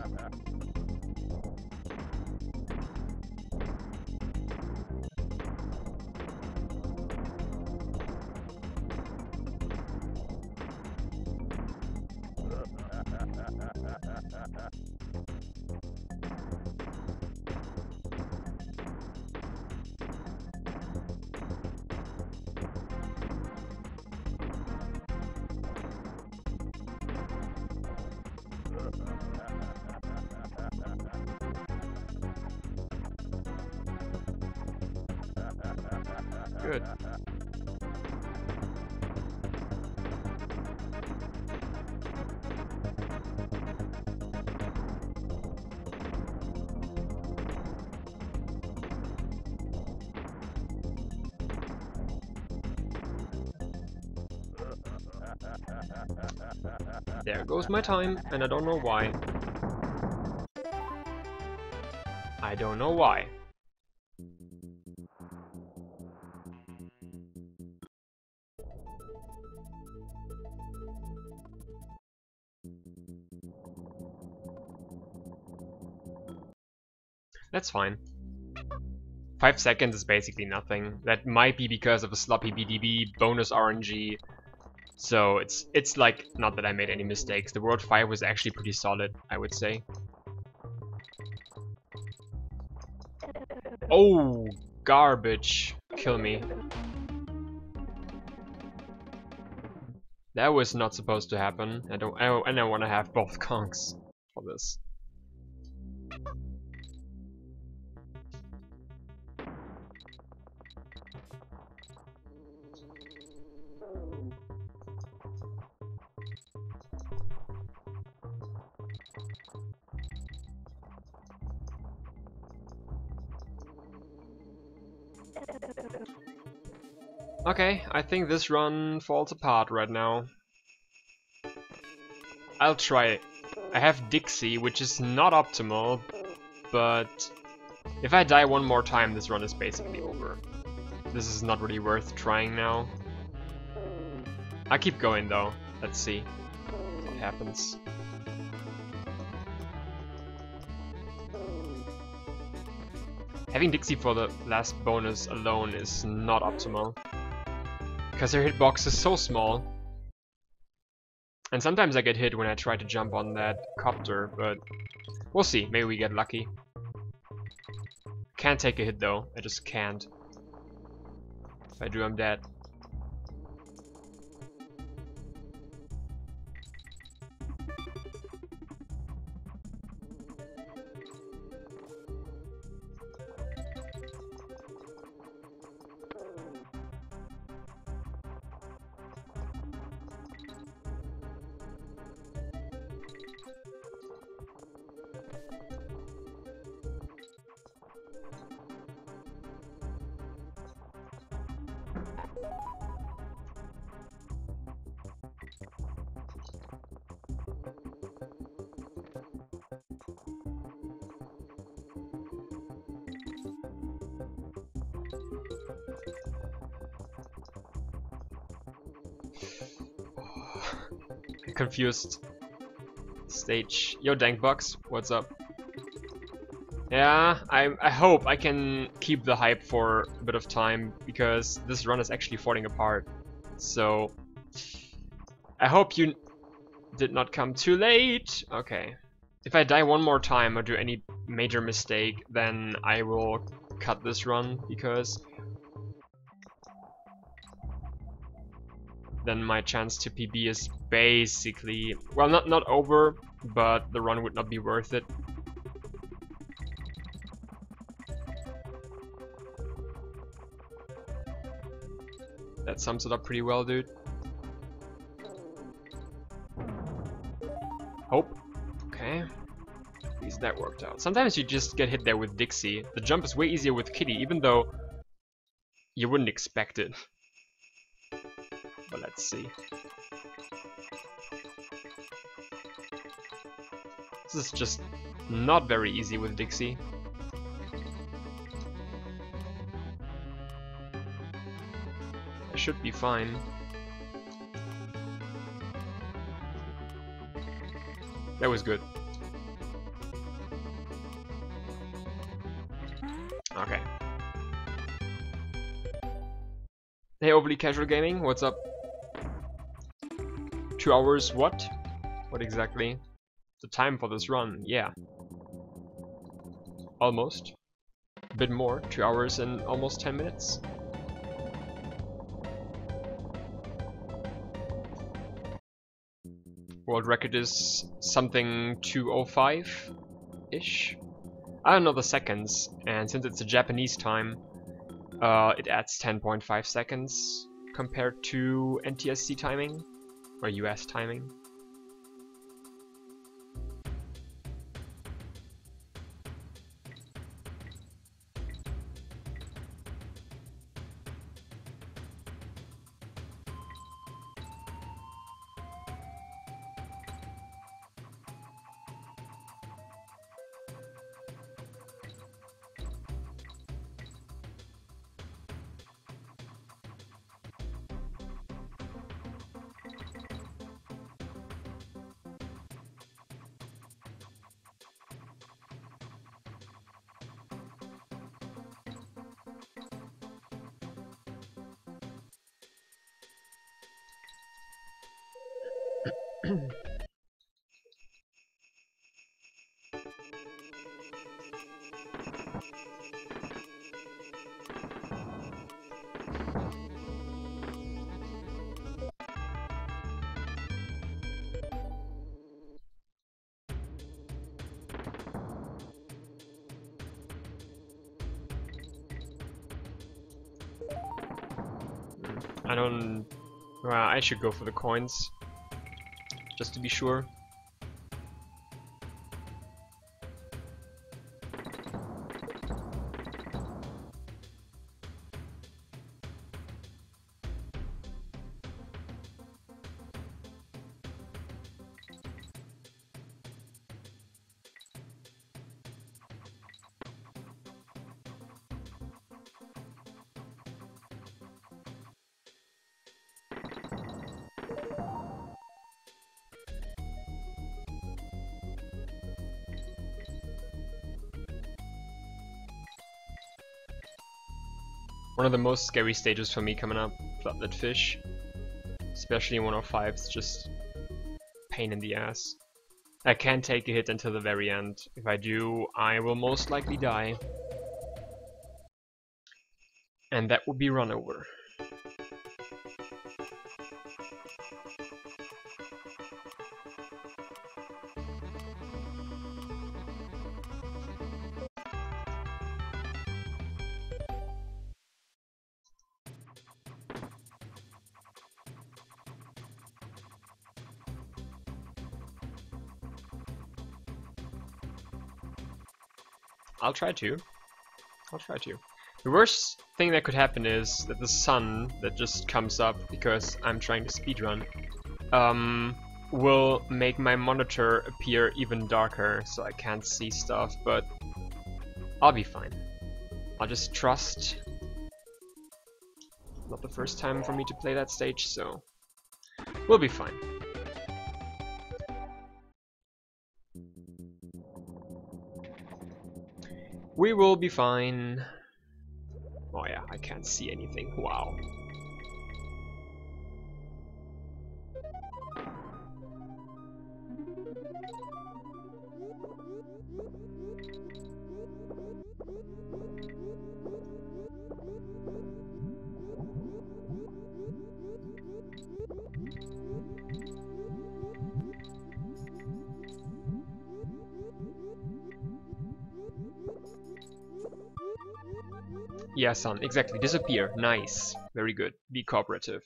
Good. There goes my time, and I don't know why. I don't know why. That's fine. 5 seconds is basically nothing. That might be because of a sloppy BDB bonus RNG. So it's like, not that I made any mistakes. The World 5 was actually pretty solid, I would say. Oh, garbage. Kill me. That was not supposed to happen. I don't want to have both conks for this. Okay, I think this run falls apart right now. I'll try it. I have Dixie, which is not optimal, but if I die one more time, this run is basically over. This is not really worth trying now. I keep going though. Let's see what happens. Having Dixie for the last bonus alone is not optimal, because her hitbox is so small. And sometimes I get hit when I try to jump on that copter, but we'll see. Maybe we get lucky. Can't take a hit though. I just can't. If I do, I'm dead. Confused stage. Yo, Dankbox, what's up? Yeah, I hope I can keep the hype for a bit of time, because this run is actually falling apart. So I hope you did not come too late. Okay. If I die one more time or do any major mistake, then I will cut this run, because then my chance to PB is basically, well, not over, but the run would not be worth it. That sums it up pretty well, dude. Hope. Okay. At least that worked out. Sometimes you just get hit there with Dixie. The jump is way easier with Kitty, even though you wouldn't expect it. But let's see. This is just not very easy with Dixie. I should be fine. That was good. Okay. Hey, Overly Casual Gaming, what's up? 2 hours what? What exactly? The time for this run, yeah. Almost. A bit more, 2 hours and almost 10 minutes. World record is something 2:05-ish. I don't know the seconds, and since it's a Japanese time, it adds 10.5 seconds compared to NTSC timing, or US timing. I don't... Well, I should go for the coins, just to be sure. One of the most scary stages for me coming up, Flatlet Fish. Especially in 105, it's just pain in the ass. I can't take a hit until the very end. If I do, I will most likely die. And that would be run over. I'll try to. The worst thing that could happen is that the sun that just comes up because I'm trying to speedrun will make my monitor appear even darker so I can't see stuff, but I'll be fine. I'll just trust. Not the first time for me to play that stage, so we'll be fine. We will be fine. Oh yeah, I can't see anything. Wow. Yeah, son, exactly. Disappear. Nice. Very good. Be cooperative.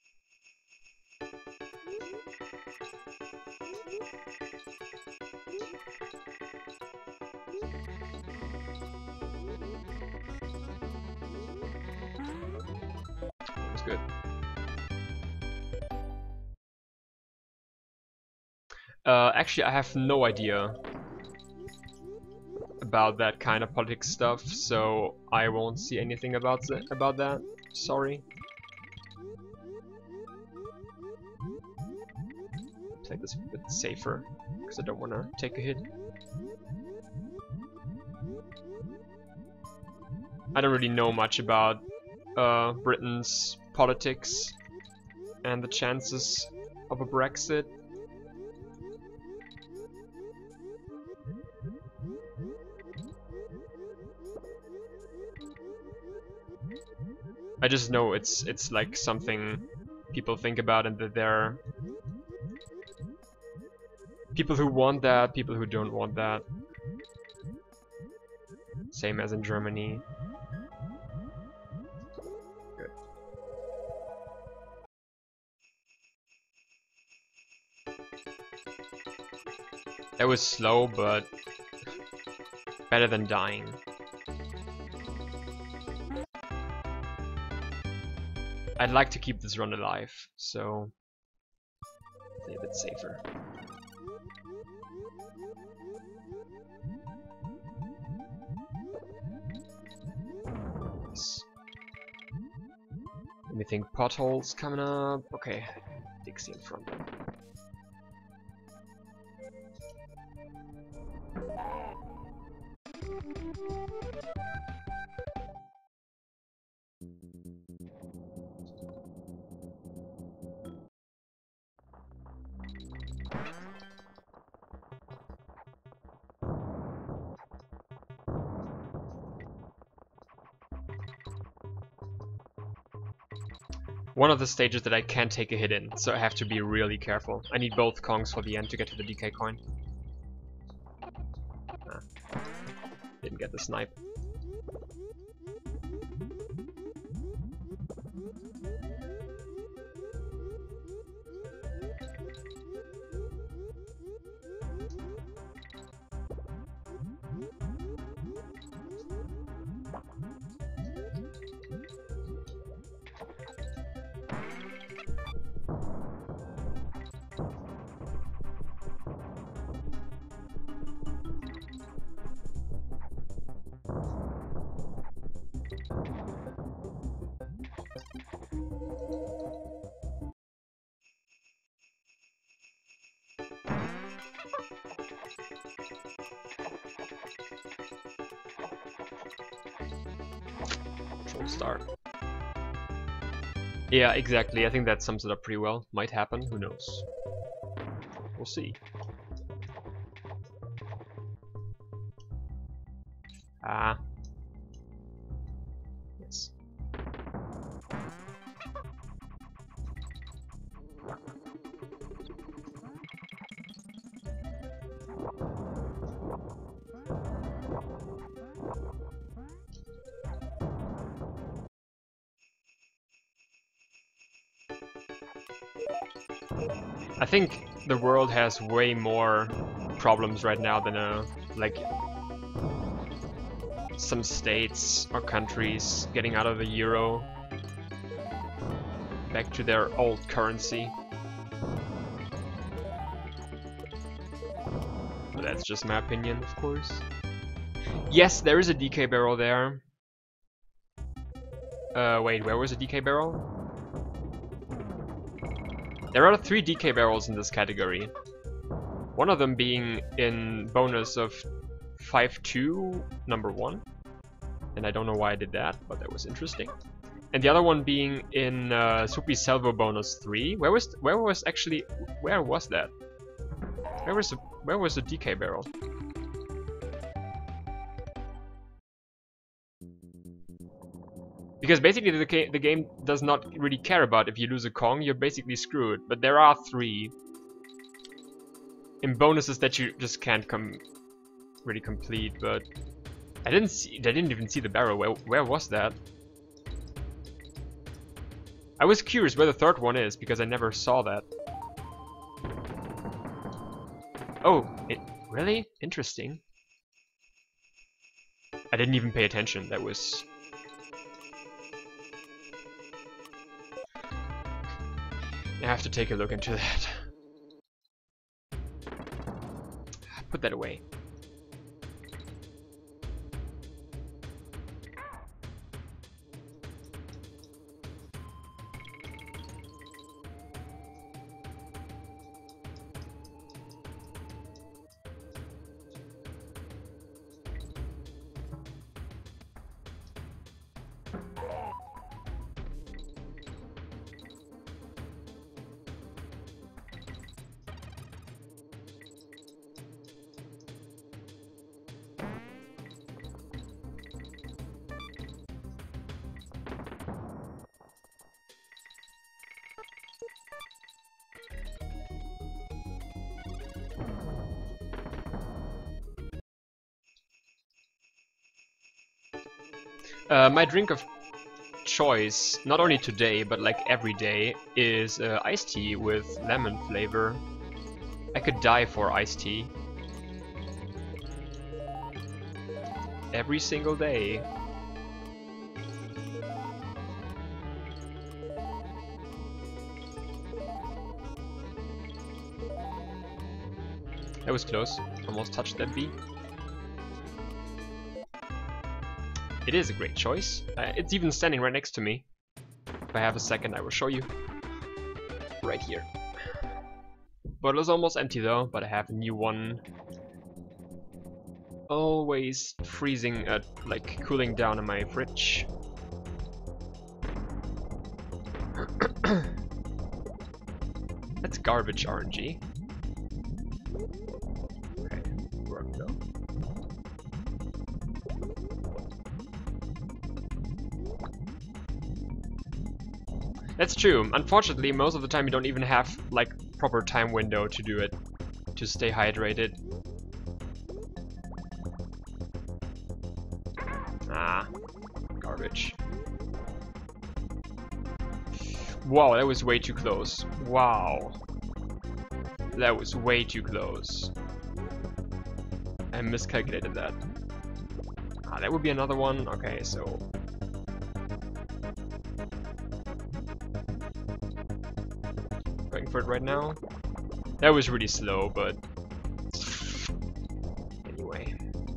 That was good. Actually, I have no idea about that kind of politics stuff, so I won't see anything about that. Sorry. Play this a bit safer, because I don't want to take a hit. I don't really know much about Britain's politics and the chances of a Brexit. I just know it's like something people think about, and that there are people who want that, people who don't want that. Same as in Germany. Good. That was slow, but better than dying. I'd like to keep this run alive, so play a bit safer. Yes. Let me think. Potholes coming up. Okay, Dixie in front. One of the stages that I can't take a hit in, so I have to be really careful. I need both Kongs for the end to get to the DK coin. Didn't get the snipe. Start. Yeah, exactly. I think that sums it up pretty well. Might happen, who knows? We'll see. Ah. Yes. I think the world has way more problems right now than like some states or countries getting out of the euro back to their old currency. But that's just my opinion, of course. Yes, there is a DK barrel there. Wait, where was the DK barrel? There are 3 DK barrels in this category. One of them being in bonus of 5-2, number 1. And I don't know why I did that, but that was interesting. And the other one being in Supi Salvo bonus 3. Where was that? Where was the DK barrel? Because basically the game does not really care about if you lose a Kong, you're basically screwed. But there are 3 in bonuses that you just can't really complete. But I didn't even see the barrel. Where was that? I was curious where the 3rd one is because I never saw that. Oh, really? Interesting. I didn't even pay attention. That was... I have to take a look into that. Put that away. My drink of choice, not only today, but like every day, is iced tea with lemon flavor. I could die for iced tea. Every single day. That was close. Almost touched that bee. It is a great choice. It's even standing right next to me. If I have a second, I will show you. Right here. Bottle is almost empty though, but I have a new one. Always freezing, like cooling down in my fridge. That's garbage RNG. Okay, work though. That's true. Unfortunately, most of the time you don't even have like proper time window to do it, to stay hydrated. Ah, garbage. Wow, that was way too close. Wow. That was way too close. I miscalculated that. Ah, that would be another one. Okay, so... going for it right now. That was really slow, but... anyway.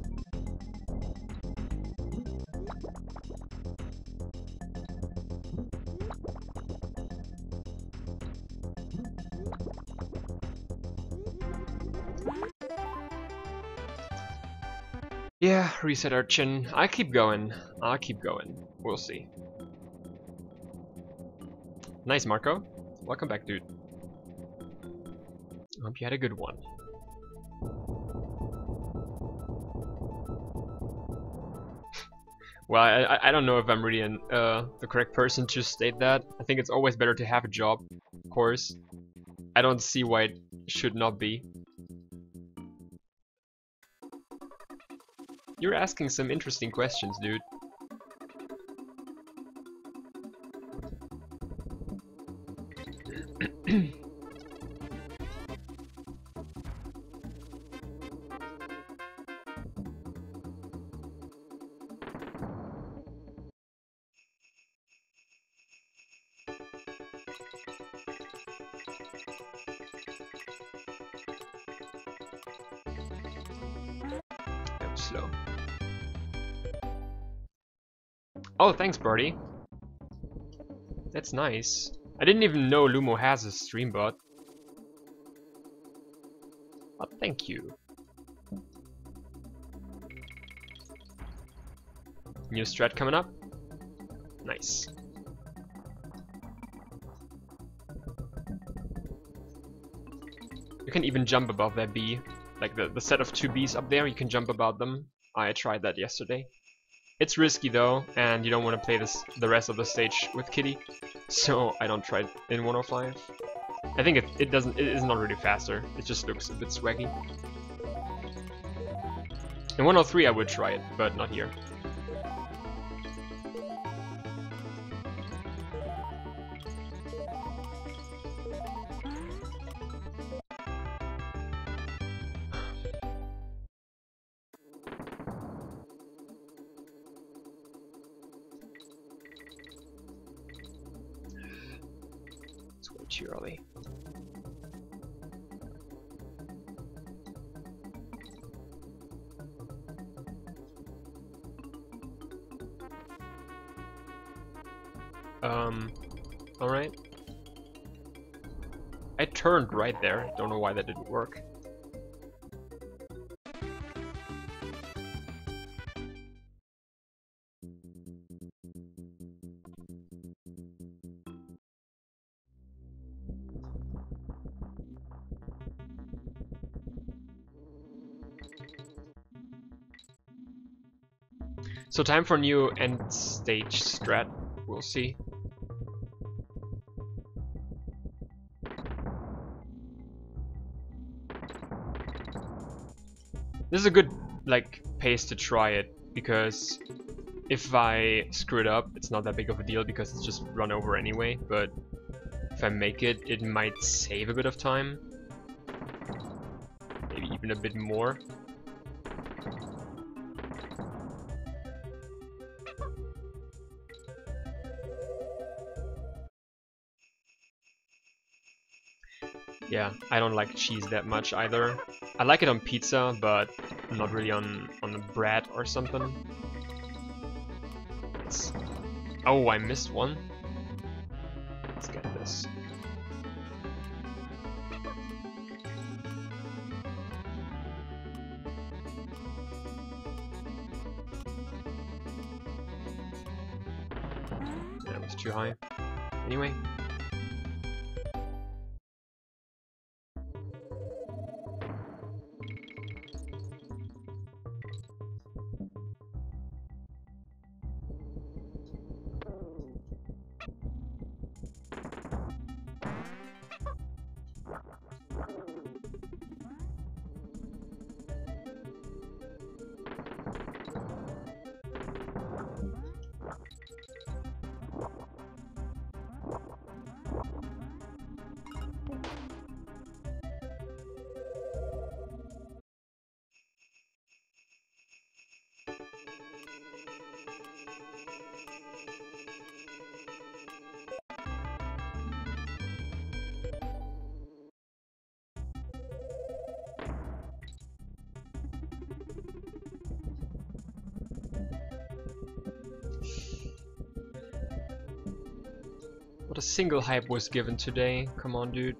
Yeah, reset our chin. I'll keep going. I'll keep going. We'll see. Nice, Marco. Welcome back, dude. Hope you had a good one. Well, I don't know if I'm really the correct person to state that. I think it's always better to have a job, of course. I don't see why it should not be. You're asking some interesting questions, dude. That was slow. Oh, thanks, Birdie. That's nice. I didn't even know Lumo has a stream bot. Oh, thank you. New strat coming up. Nice. You can even jump above that bee. Like the set of 2 bees up there, you can jump above them. I tried that yesterday. It's risky though, and you don't want to play the rest of the stage with Kitty, so I don't try it in 105. I think it is not really faster. It just looks a bit swaggy. In 103 I would try it, but not here. Too early. Alright. I turned right there. Don't know why that didn't work. So time for new end stage strat. We'll see. This is a good like pace to try it because If I screw it up, it's not that big of a deal because it's just run over anyway, but if I make it, it might save a bit of time. Maybe even a bit more. Yeah, I don't like cheese that much either. I like it on pizza, but not really on bread or something. Oh, I missed one. Let's get this. That was too high. Anyway. What a single hype was given today. Come on, dude.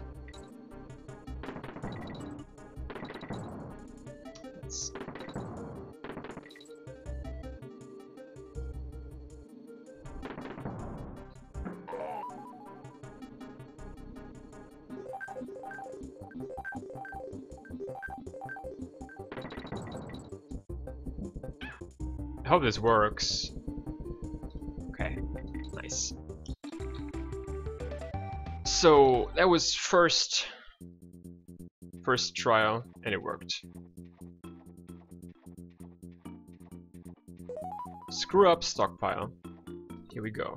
I hope this works. Okay, nice. So that was first trial, and it worked. Screw up stockpile. Here we go.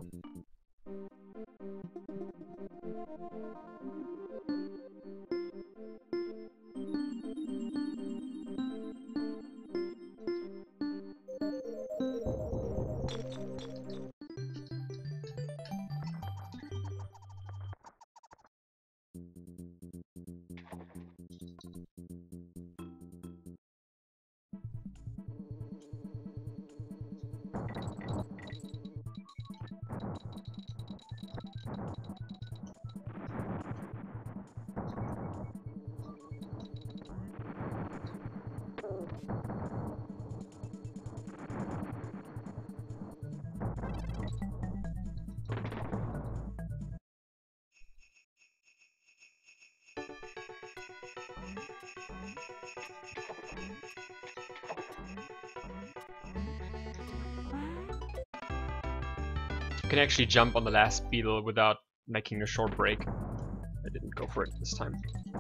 You can actually jump on the last beetle without making a short break. I didn't go for it this time.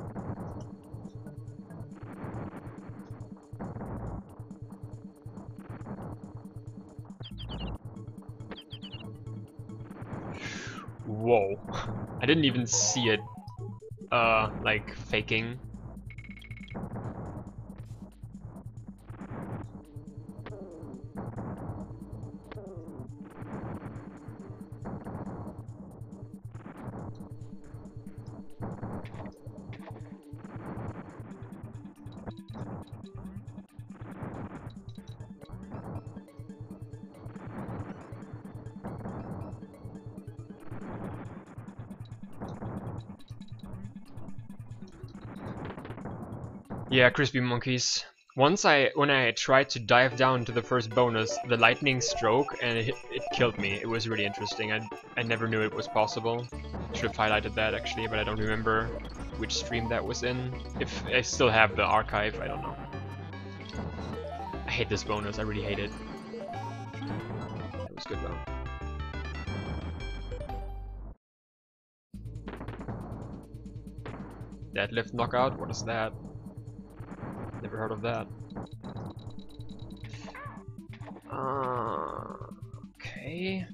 Whoa. I didn't even see it, like, faking. Yeah, crispy monkeys. Once when I tried to dive down to the first bonus, the lightning stroke, and it killed me. It was really interesting. I never knew it was possible. Should have highlighted that actually, but I don't remember which stream that was in. If I still have the archive, I don't know. I hate this bonus. I really hate it. It was good though. Deadlift knockout. What is that? Never heard of that. Okay.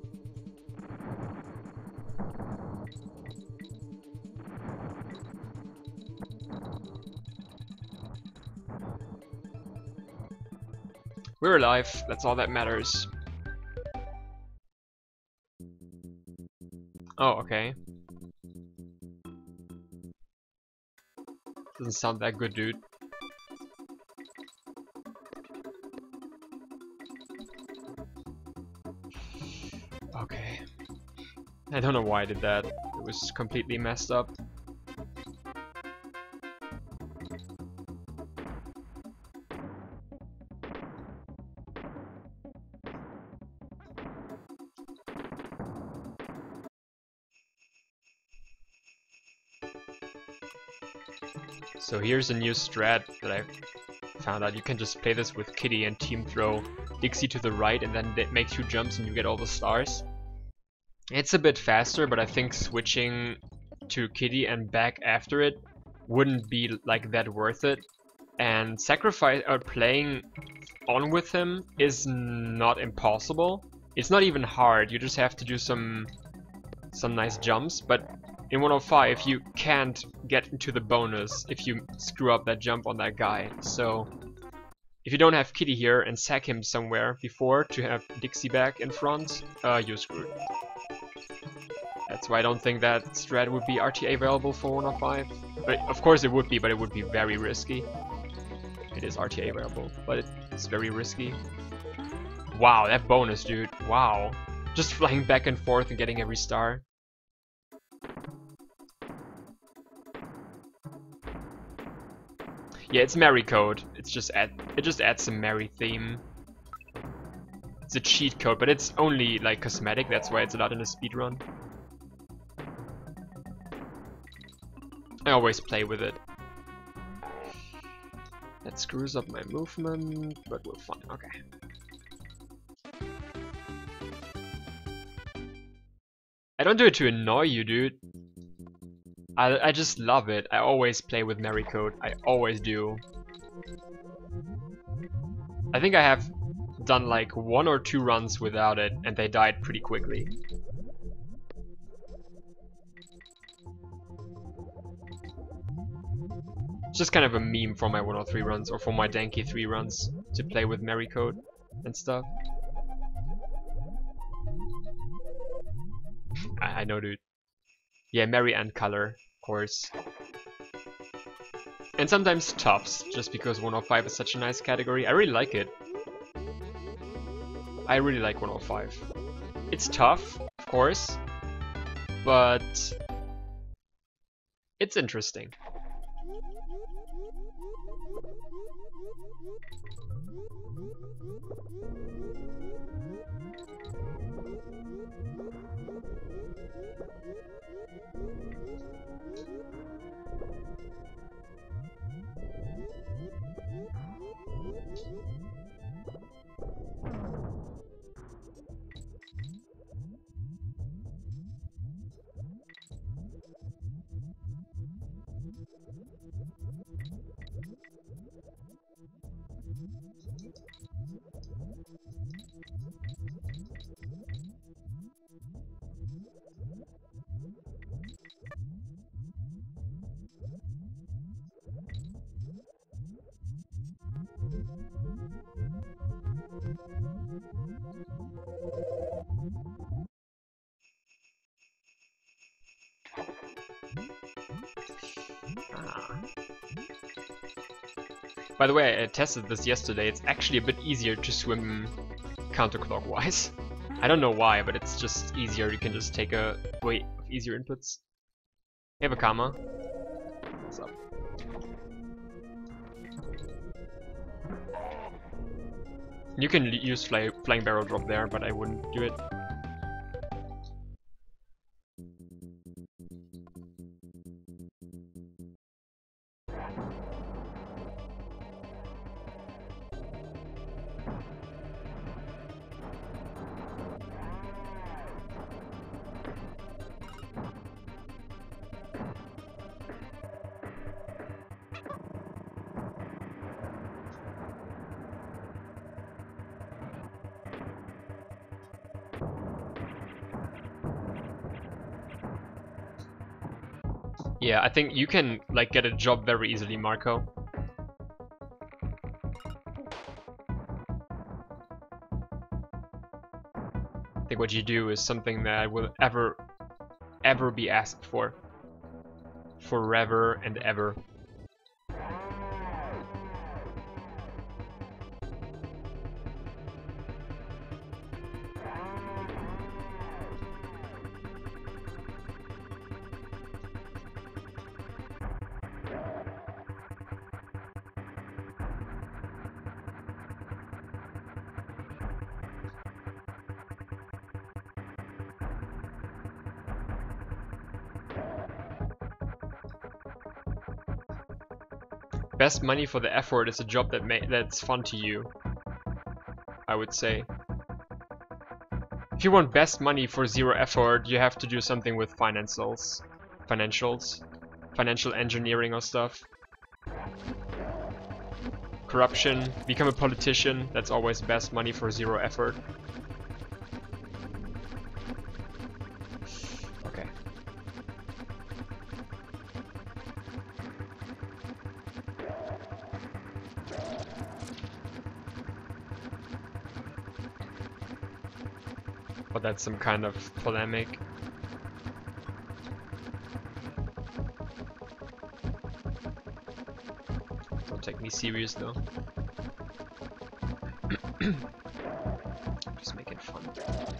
We're alive, that's all that matters. Oh, okay. Doesn't sound that good, dude. Okay. I don't know why I did that. It was completely messed up. So here's a new strat that I found out. You can just play this with Kitty and team throw Dixie to the right and then make 2 jumps and you get all the stars. It's a bit faster, but I think switching to Kitty and back after it wouldn't be like that worth it. And playing on with him is not impossible. It's not even hard. You just have to do some nice jumps, but in 105 you can't get into the bonus if you screw up that jump on that guy. So if you don't have Kitty here and sack him somewhere before to have Dixie back in front, you're screwed. That's why I don't think that strat would be RTA available for 105. But of course it would be, but it would be very risky. It is RTA available, but it's very risky. Wow, that bonus, dude. Wow. Just flying back and forth and getting every star. Yeah, it's Mary code. It just adds some Mary theme. It's a cheat code, but it's only like cosmetic. That's why it's allowed in a speedrun. I always play with it. That screws up my movement, but we're fine. Okay. I don't do it to annoy you, dude. I just love it. I always play with Mary code. I always do. I think I have done like 1 or 2 runs without it, and they died pretty quickly. It's just kind of a meme for my 103 runs or for my Danky 3 runs to play with Mary code and stuff. I know, dude. Yeah, Mary and color, of course. And sometimes tops, just because 105 is such a nice category. I really like it. I really like 105. It's tough, of course, but it's interesting. By the way, I tested this yesterday. It's actually a bit easier to swim counterclockwise. I don't know why, but it's just easier. You can just take a way of easier inputs. You have a comma. What's up? You can use flying barrel drop there, but I wouldn't do it. Yeah, I think you can like get a job very easily, Marco. I think what you do is something that will ever be asked for. Forever and ever. Best money for the effort is a job that's fun to you, I would say. If you want best money for zero effort, you have to do something with financials, financial engineering or stuff. Corruption, become a politician, that's always best money for zero effort. Okay. But that's some kind of polemic. Don't take me serious though. Just make it fun.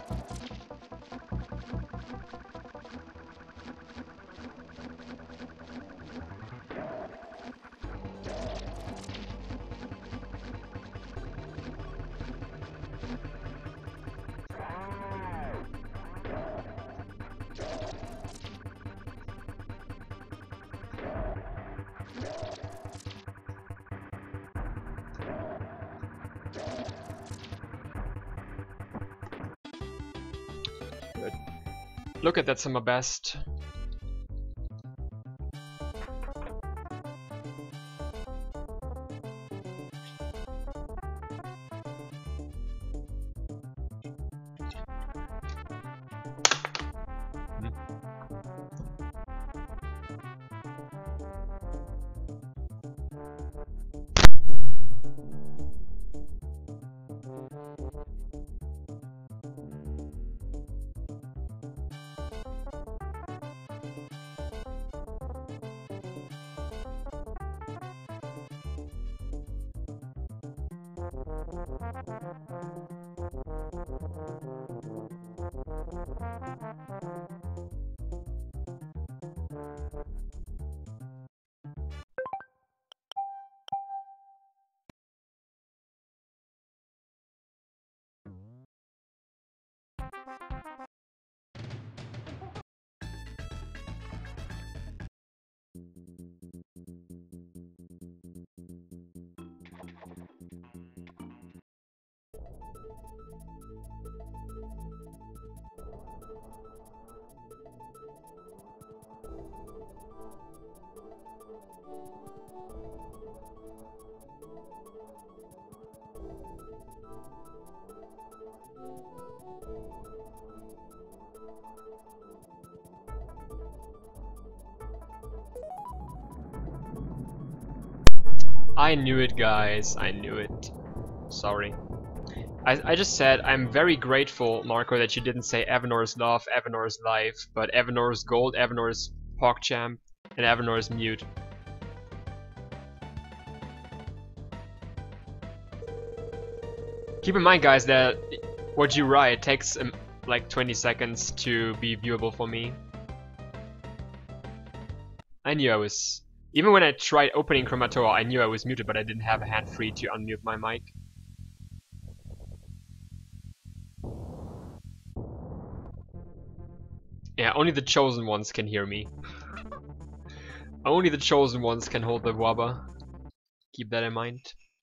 Good. Look at that summer best. I knew it, guys. I knew it. Sorry. I just said I'm very grateful, Marco, that you didn't say Avanor's love, Avanor's life, but Avanor's gold, Avanor's PogChamp, and Avanor's mute. Keep in mind, guys, that what you write takes like 20 seconds to be viewable for me. I knew I was... Even when I tried opening Chromatoa, I knew I was muted, but I didn't have a hand free to unmute my mic. Yeah, only the chosen ones can hear me. Only the chosen ones can hold the wabba. Keep that in mind.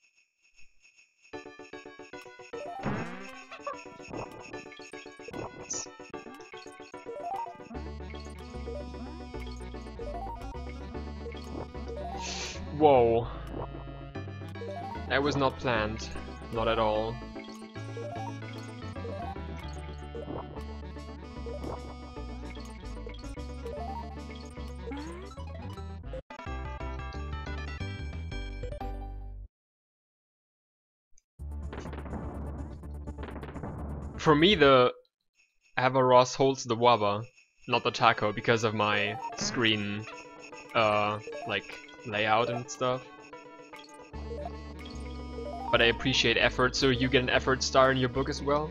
Whoa. That was not planned. Not at all. For me, the Avaros holds the Waba, not the taco, because of my screen, like, layout and stuff. But I appreciate effort, so you get an effort star in your book as well.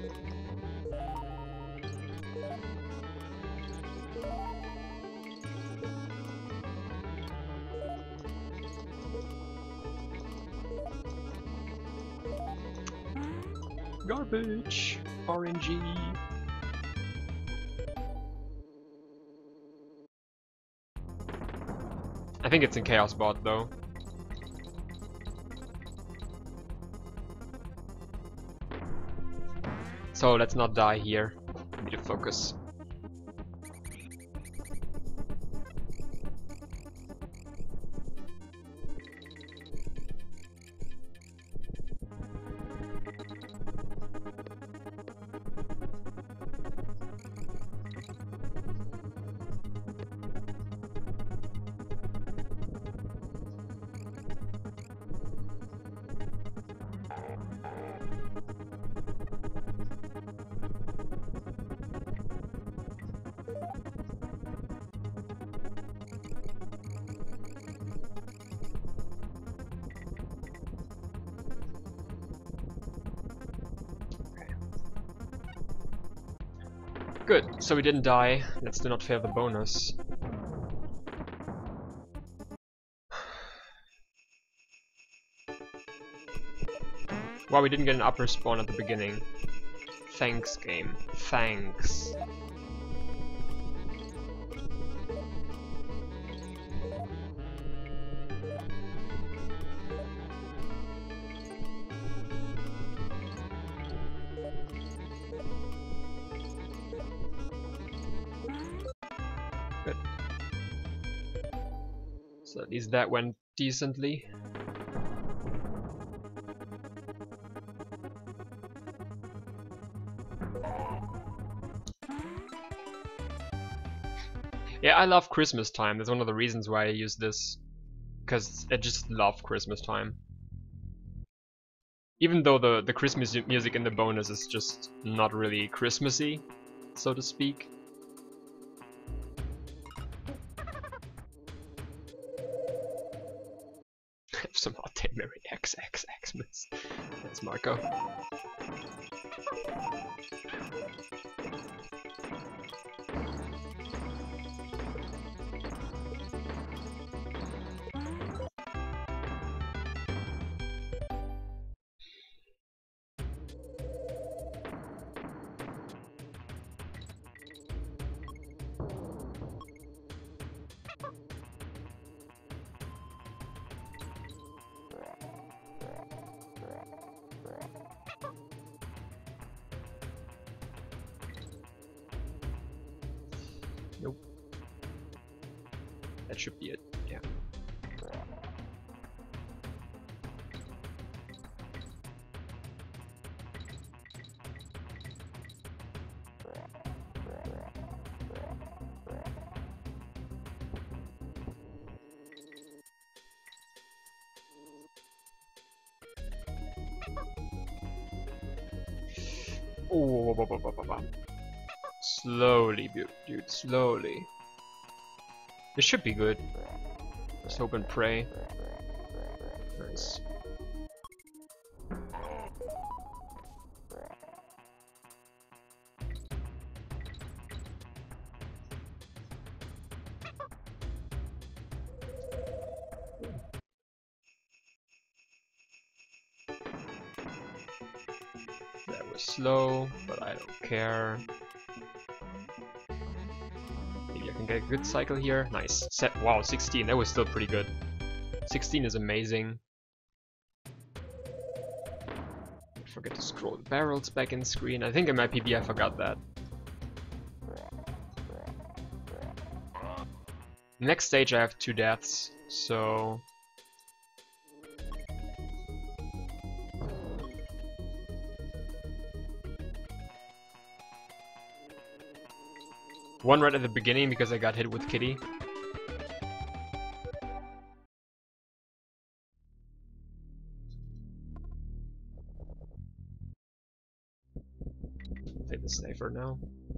Garbage. RNG. I think it's in Chaos Bot though. So let's not die here. We need to focus. Good, so we didn't die. Let's do not fail the bonus. Wow, we didn't get an upper spawn at the beginning. Thanks, game. Thanks. Good. So at least that went decently. Yeah, I love Christmas time. That's one of the reasons why I use this. Because I just love Christmas time. Even though the Christmas music in the bonus is just not really Christmassy, so to speak. Some hot take Mary XXX. That's Marco. Nope. That should be it, yeah. Oh, slowly, dude, slowly. This should be good. Let's hope and pray. Nice. That was slow, but I don't care. Maybe I can get a good cycle here. Nice. Set. Wow, 16. That was still pretty good. 16 is amazing. Don't forget to scroll the barrels back in screen. I think in my PB I forgot that. Next stage I have 2 deaths, so... One right at the beginning because I got hit with Kitty. I safer now.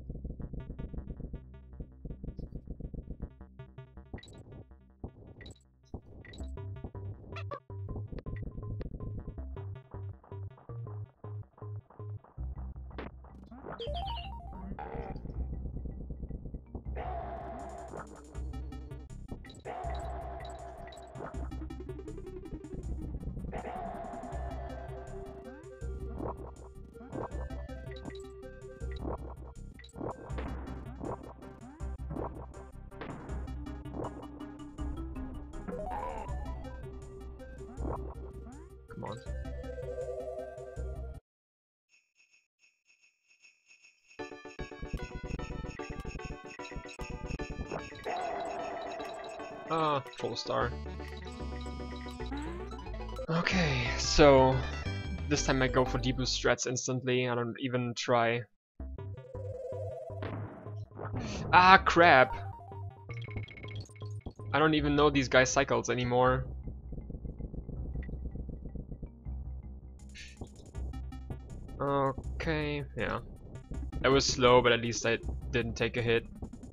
Come on. Ah, full star. Okay, so this time I go for deboost strats instantly. I don't even try. Ah, crap! I don't even know these guys' cycles anymore. Okay, yeah. That was slow, but at least I didn't take a hit.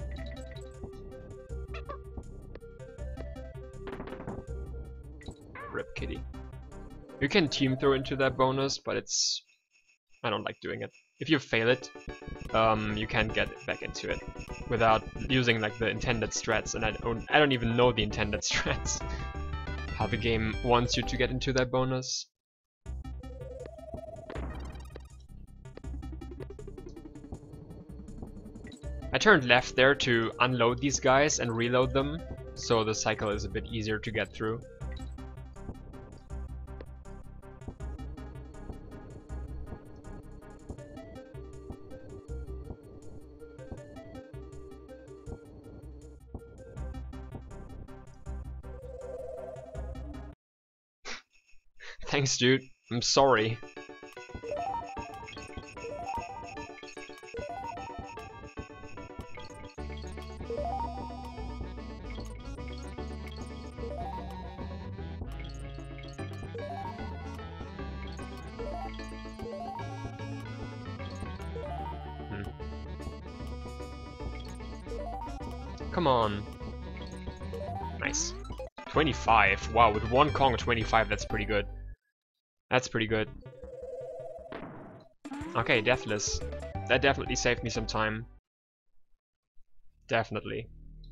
Rip kitty. You can team throw into that bonus, but it's... I don't like doing it. If you fail it, you can't get back into it without using like the intended strats, and I don't even know the intended strats. How the game wants you to get into that bonus. I turned left there to unload these guys and reload them, so the cycle is a bit easier to get through. Thanks, dude. I'm sorry. Come on. Nice. 25. Wow, with one Kong 25, that's pretty good. That's pretty good. Okay, Deathless. That definitely saved me some time. Definitely.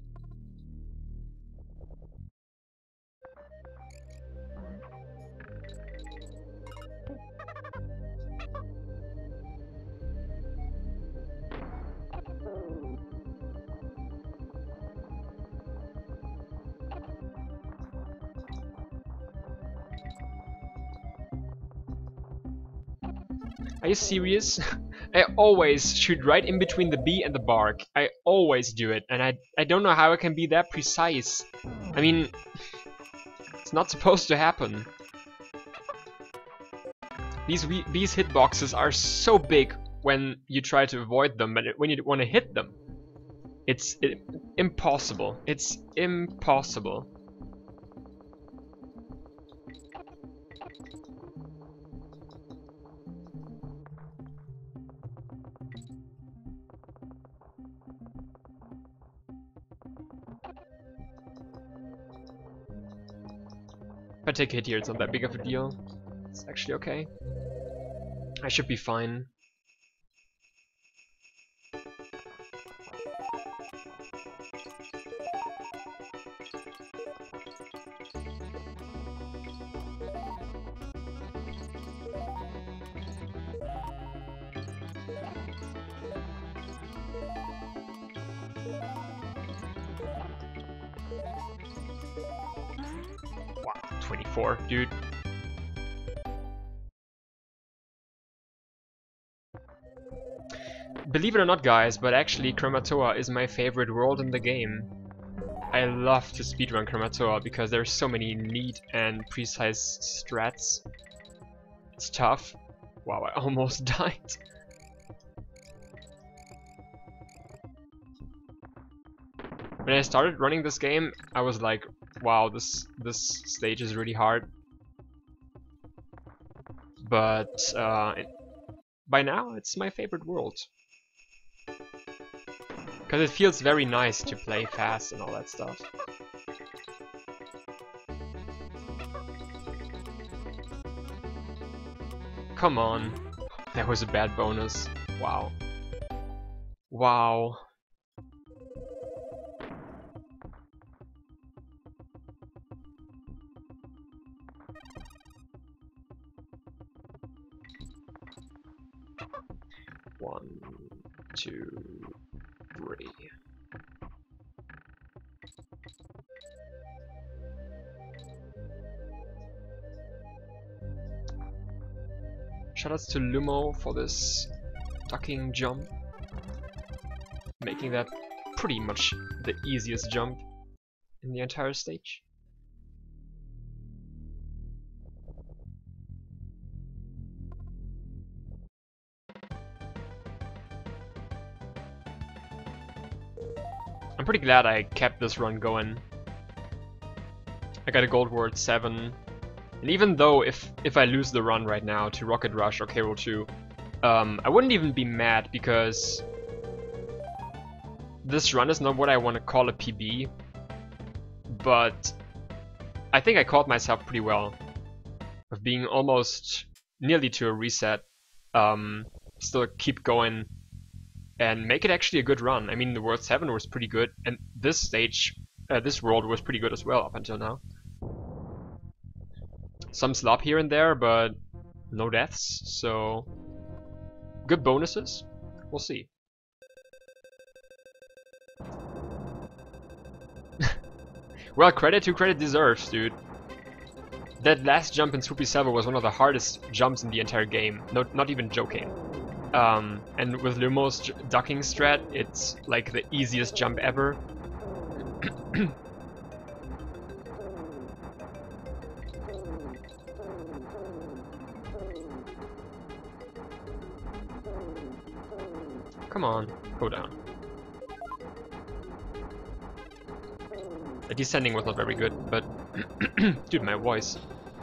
Are you serious? I always shoot right in between the bee and the bark. I always do it, and I don't know how I can be that precise. I mean, it's not supposed to happen. These hitboxes are so big when you try to avoid them, but when you want to hit them, it's impossible. It's impossible. If I take a hit here, it's not that big of a deal. It's actually okay. I should be fine. Wow, 24, dude. Believe it or not, guys, but actually Krematoa is my favorite world in the game. I love to speedrun Krematoa because there's so many neat and precise strats. It's tough. Wow, I almost died. When I started running this game, I was like, wow, this stage is really hard. But by now, it's my favorite world. Because it feels very nice to play fast and all that stuff. Come on. That was a bad bonus. Wow. Wow. One, two, three. Shoutouts to Lumo for this ducking jump, making that pretty much the easiest jump in the entire stage. I'm pretty glad I kept this run going. I got a gold ward 7. And even though if I lose the run right now to Rocket Rush or K. Rool 2, I wouldn't even be mad because this run is not what I want to call a PB, but I think I caught myself pretty well of being almost nearly to a reset, still keep going and make it actually a good run. I mean, the World 7 was pretty good, and this stage, this world was pretty good as well up until now. Some slop here and there, but no deaths, so good bonuses. We'll see. Well, credit who credit deserves, dude. That last jump in Swoopy Silver was one of the hardest jumps in the entire game. No, not even joking. And with Lumo's ducking strat, it's like the easiest jump ever. Come on, go down. The descending was not very good, but dude, my voice.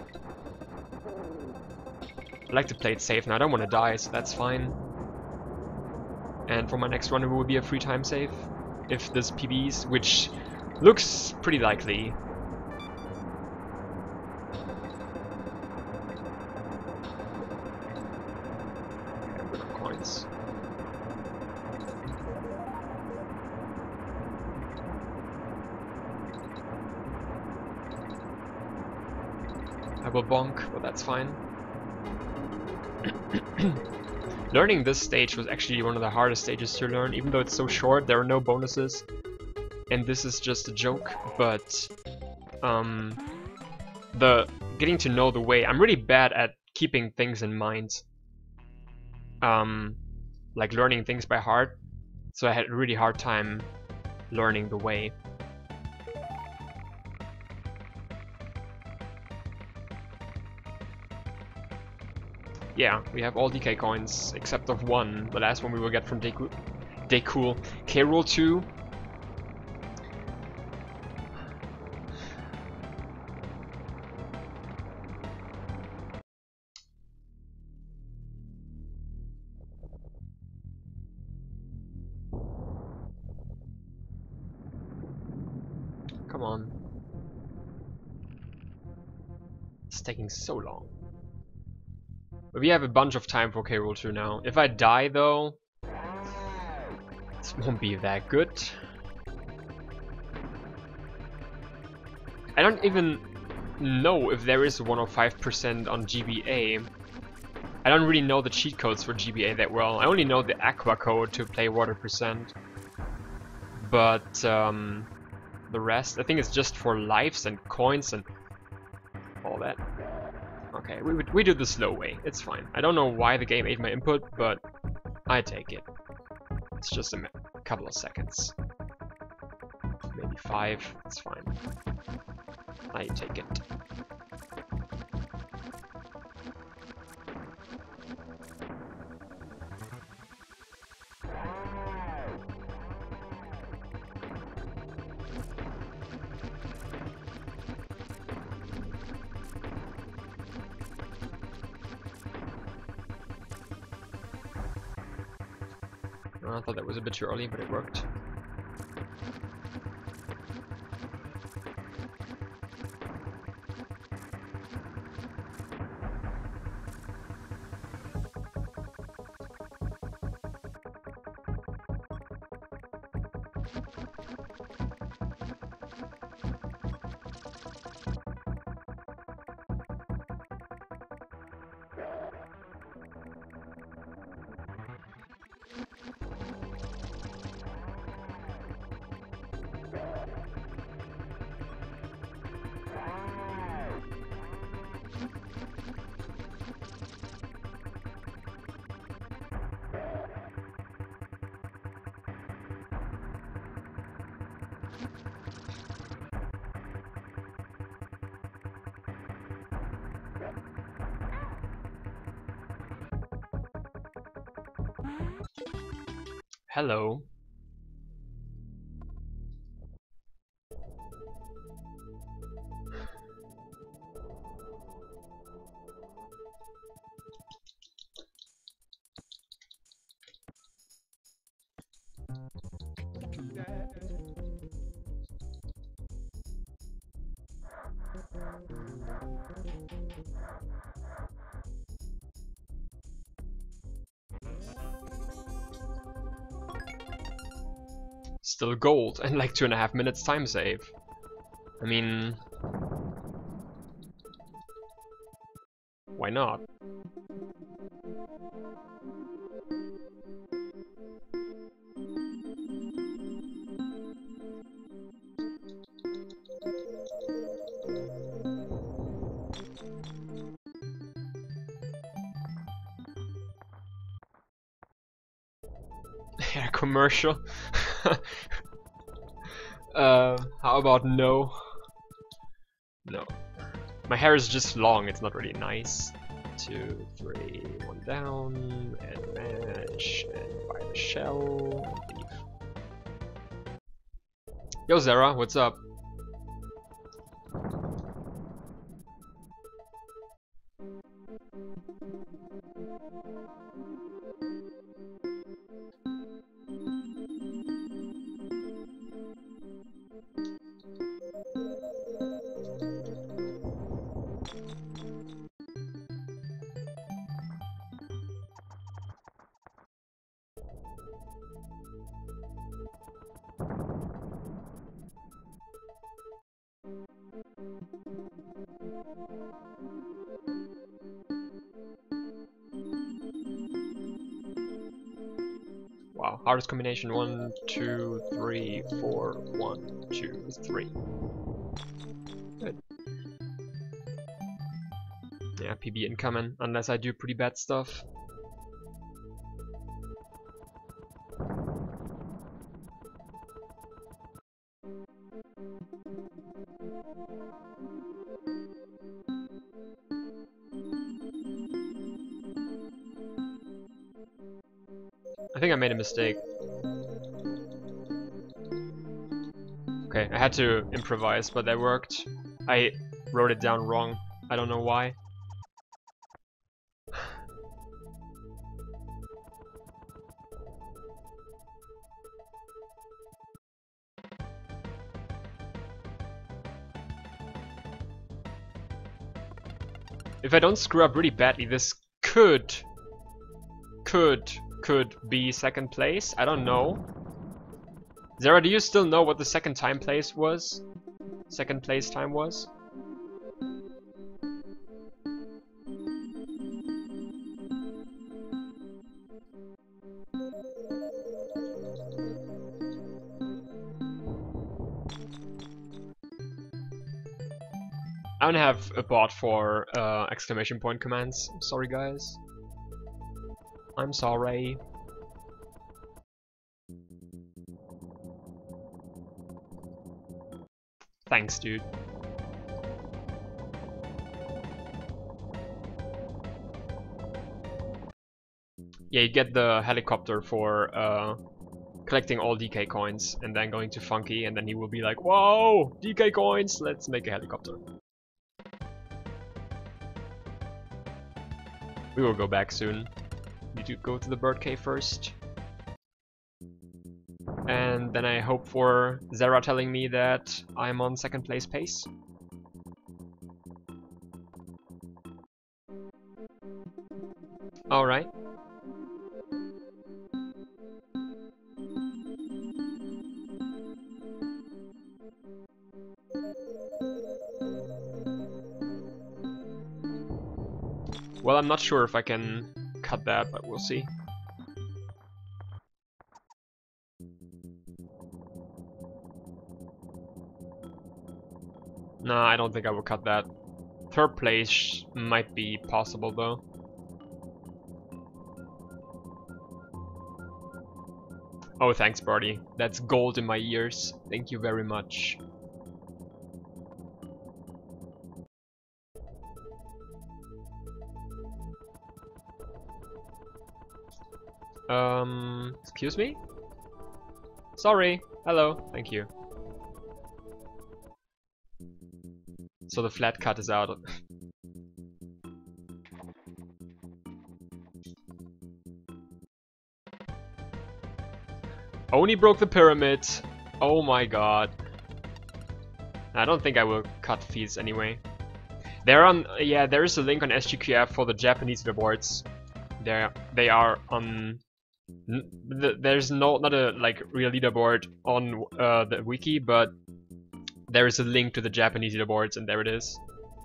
I like to play it safe now. I don't want to die, so that's fine. And for my next run, it will be a free time save if this PBs, which looks pretty likely. Okay, I'm good on coins. I will bonk, but that's fine. Learning this stage was actually one of the hardest stages to learn, even though it's so short, there are no bonuses. And this is just a joke, but the getting to know the way, I'm really bad at keeping things in mind. Like learning things by heart, so I had a really hard time learning the way. Yeah, we have all DK coins except of one. The last one we will get from Decool. K. Rool 2. Come on. It's taking so long. But we have a bunch of time for K. Rool 2 now. If I die though, this won't be that good. I don't even know if there is 105% on GBA. I don't really know the cheat codes for GBA that well. I only know the Aqua code to play water percent. But the rest, I think it's just for lives and coins and all that. Okay, we do the slow way, it's fine. I don't know why the game ate my input, but I take it. It's just a couple of seconds. Maybe 5, it's fine. I take it. I thought that was a bit too early, but it worked. Hello. Still gold and like 2.5 minutes time save. I mean, why not? Hair commercial. How about no? No. My hair is just long, it's not really nice. 2, 3, 1 down, and match, and buy the shell. Yo Zara, what's up? Wow, hardest combination 1, 2, 3, 4, 1, 2, 3. Good. Yeah, PB incoming, unless I do pretty bad stuff. I think I made a mistake. Okay, I had to improvise, but that worked. I wrote it down wrong. I don't know why. If I don't screw up really badly, this could be second place. I don't know. Zara, do you still know what the second place was? Second place time was? I don't have a bot for exclamation point commands. Sorry guys. I'm sorry. Thanks, dude. Yeah, you get the helicopter for collecting all DK coins and then going to Funky, and then he will be like, whoa, DK coins, let's make a helicopter. We will go back soon. Need to go to the bird cave first. And then I hope for Zara telling me that I'm on second place pace. Well, I'm not sure if I can cut that, but we'll see. Nah, I don't think I will cut that. Third place might be possible though. Oh, thanks, Barty. That's gold in my ears. Thank you very much. Excuse me? Sorry. Hello. Thank you. So the flat cut is out. Only broke the pyramid. Oh my god. I don't think I will cut fees anyway. They're on. Yeah, there is a link on SGQF for the Japanese leaderboards. They are on. There's not a like real leaderboard on the wiki, but there is a link to the Japanese leaderboards, and there it is.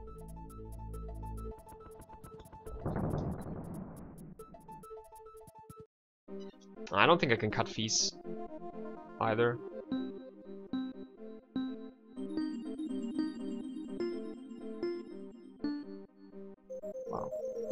I don't think I can cut fees either. Wow.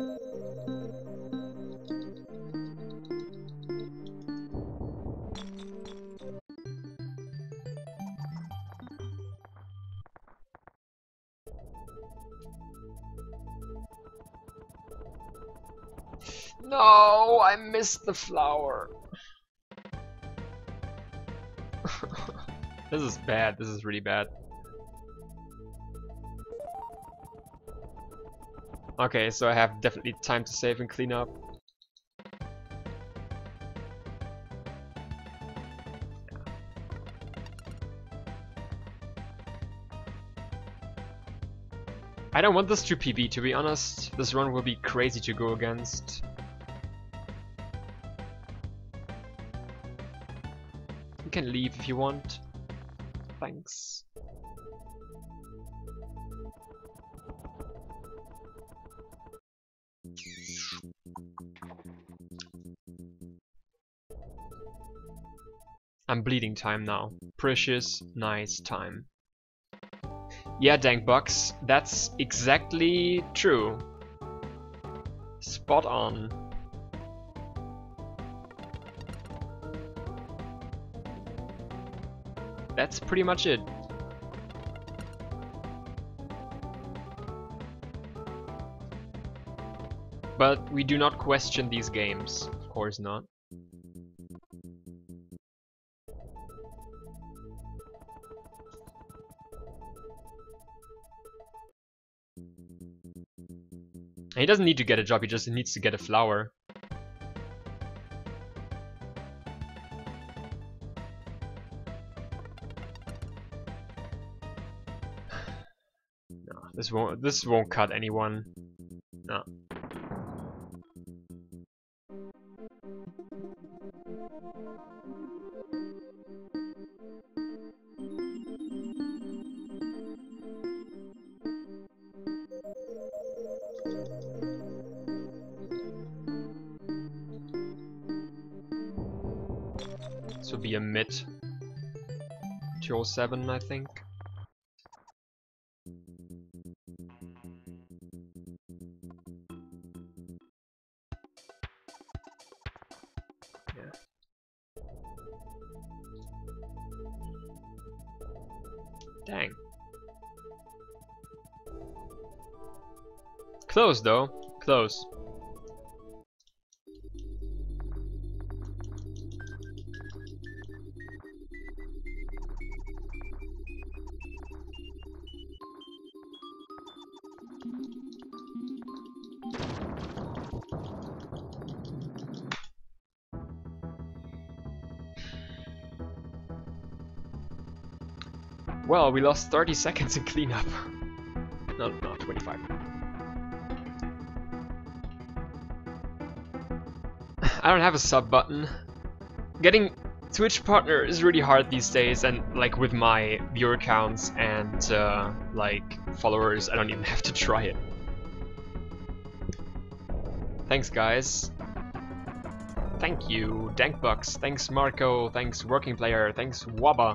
No, I missed the flower. This is bad. This is really bad. Okay, so I have definitely time to save and clean up. I don't want this to PB, to be honest. This run will be crazy to go against. You can leave if you want. Thanks. I'm bleeding time now. Precious, nice time. Yeah, Dank Bucks, that's exactly true. Spot on. That's pretty much it. But we do not question these games. Of course not. He doesn't need to get a job, he just needs to get a flower. No, this won't cut anyone. No. This would be a mid 207, I think. Yeah. Dang. Close though. Close. Well, we lost 30 seconds in cleanup. No, 25. I don't have a sub button. Getting Twitch partner is really hard these days, and like with my viewer counts and like followers, I don't even have to try it. Thanks, guys. Thank you, Dankbucks. Thanks, Marco. Thanks, Working Player. Thanks, Wabba.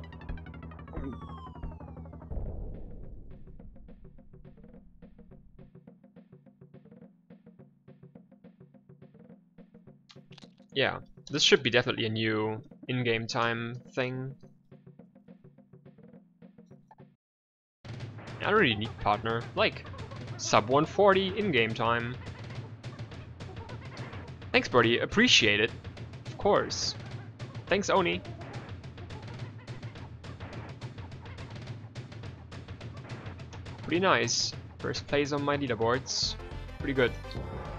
Yeah, this should be definitely a new in-game time thing. I don't really need partner. Like, sub 140 in-game time. Thanks, Birdie. Appreciate it. Of course. Thanks, Oni. Pretty nice. First place on my leaderboards. Pretty good.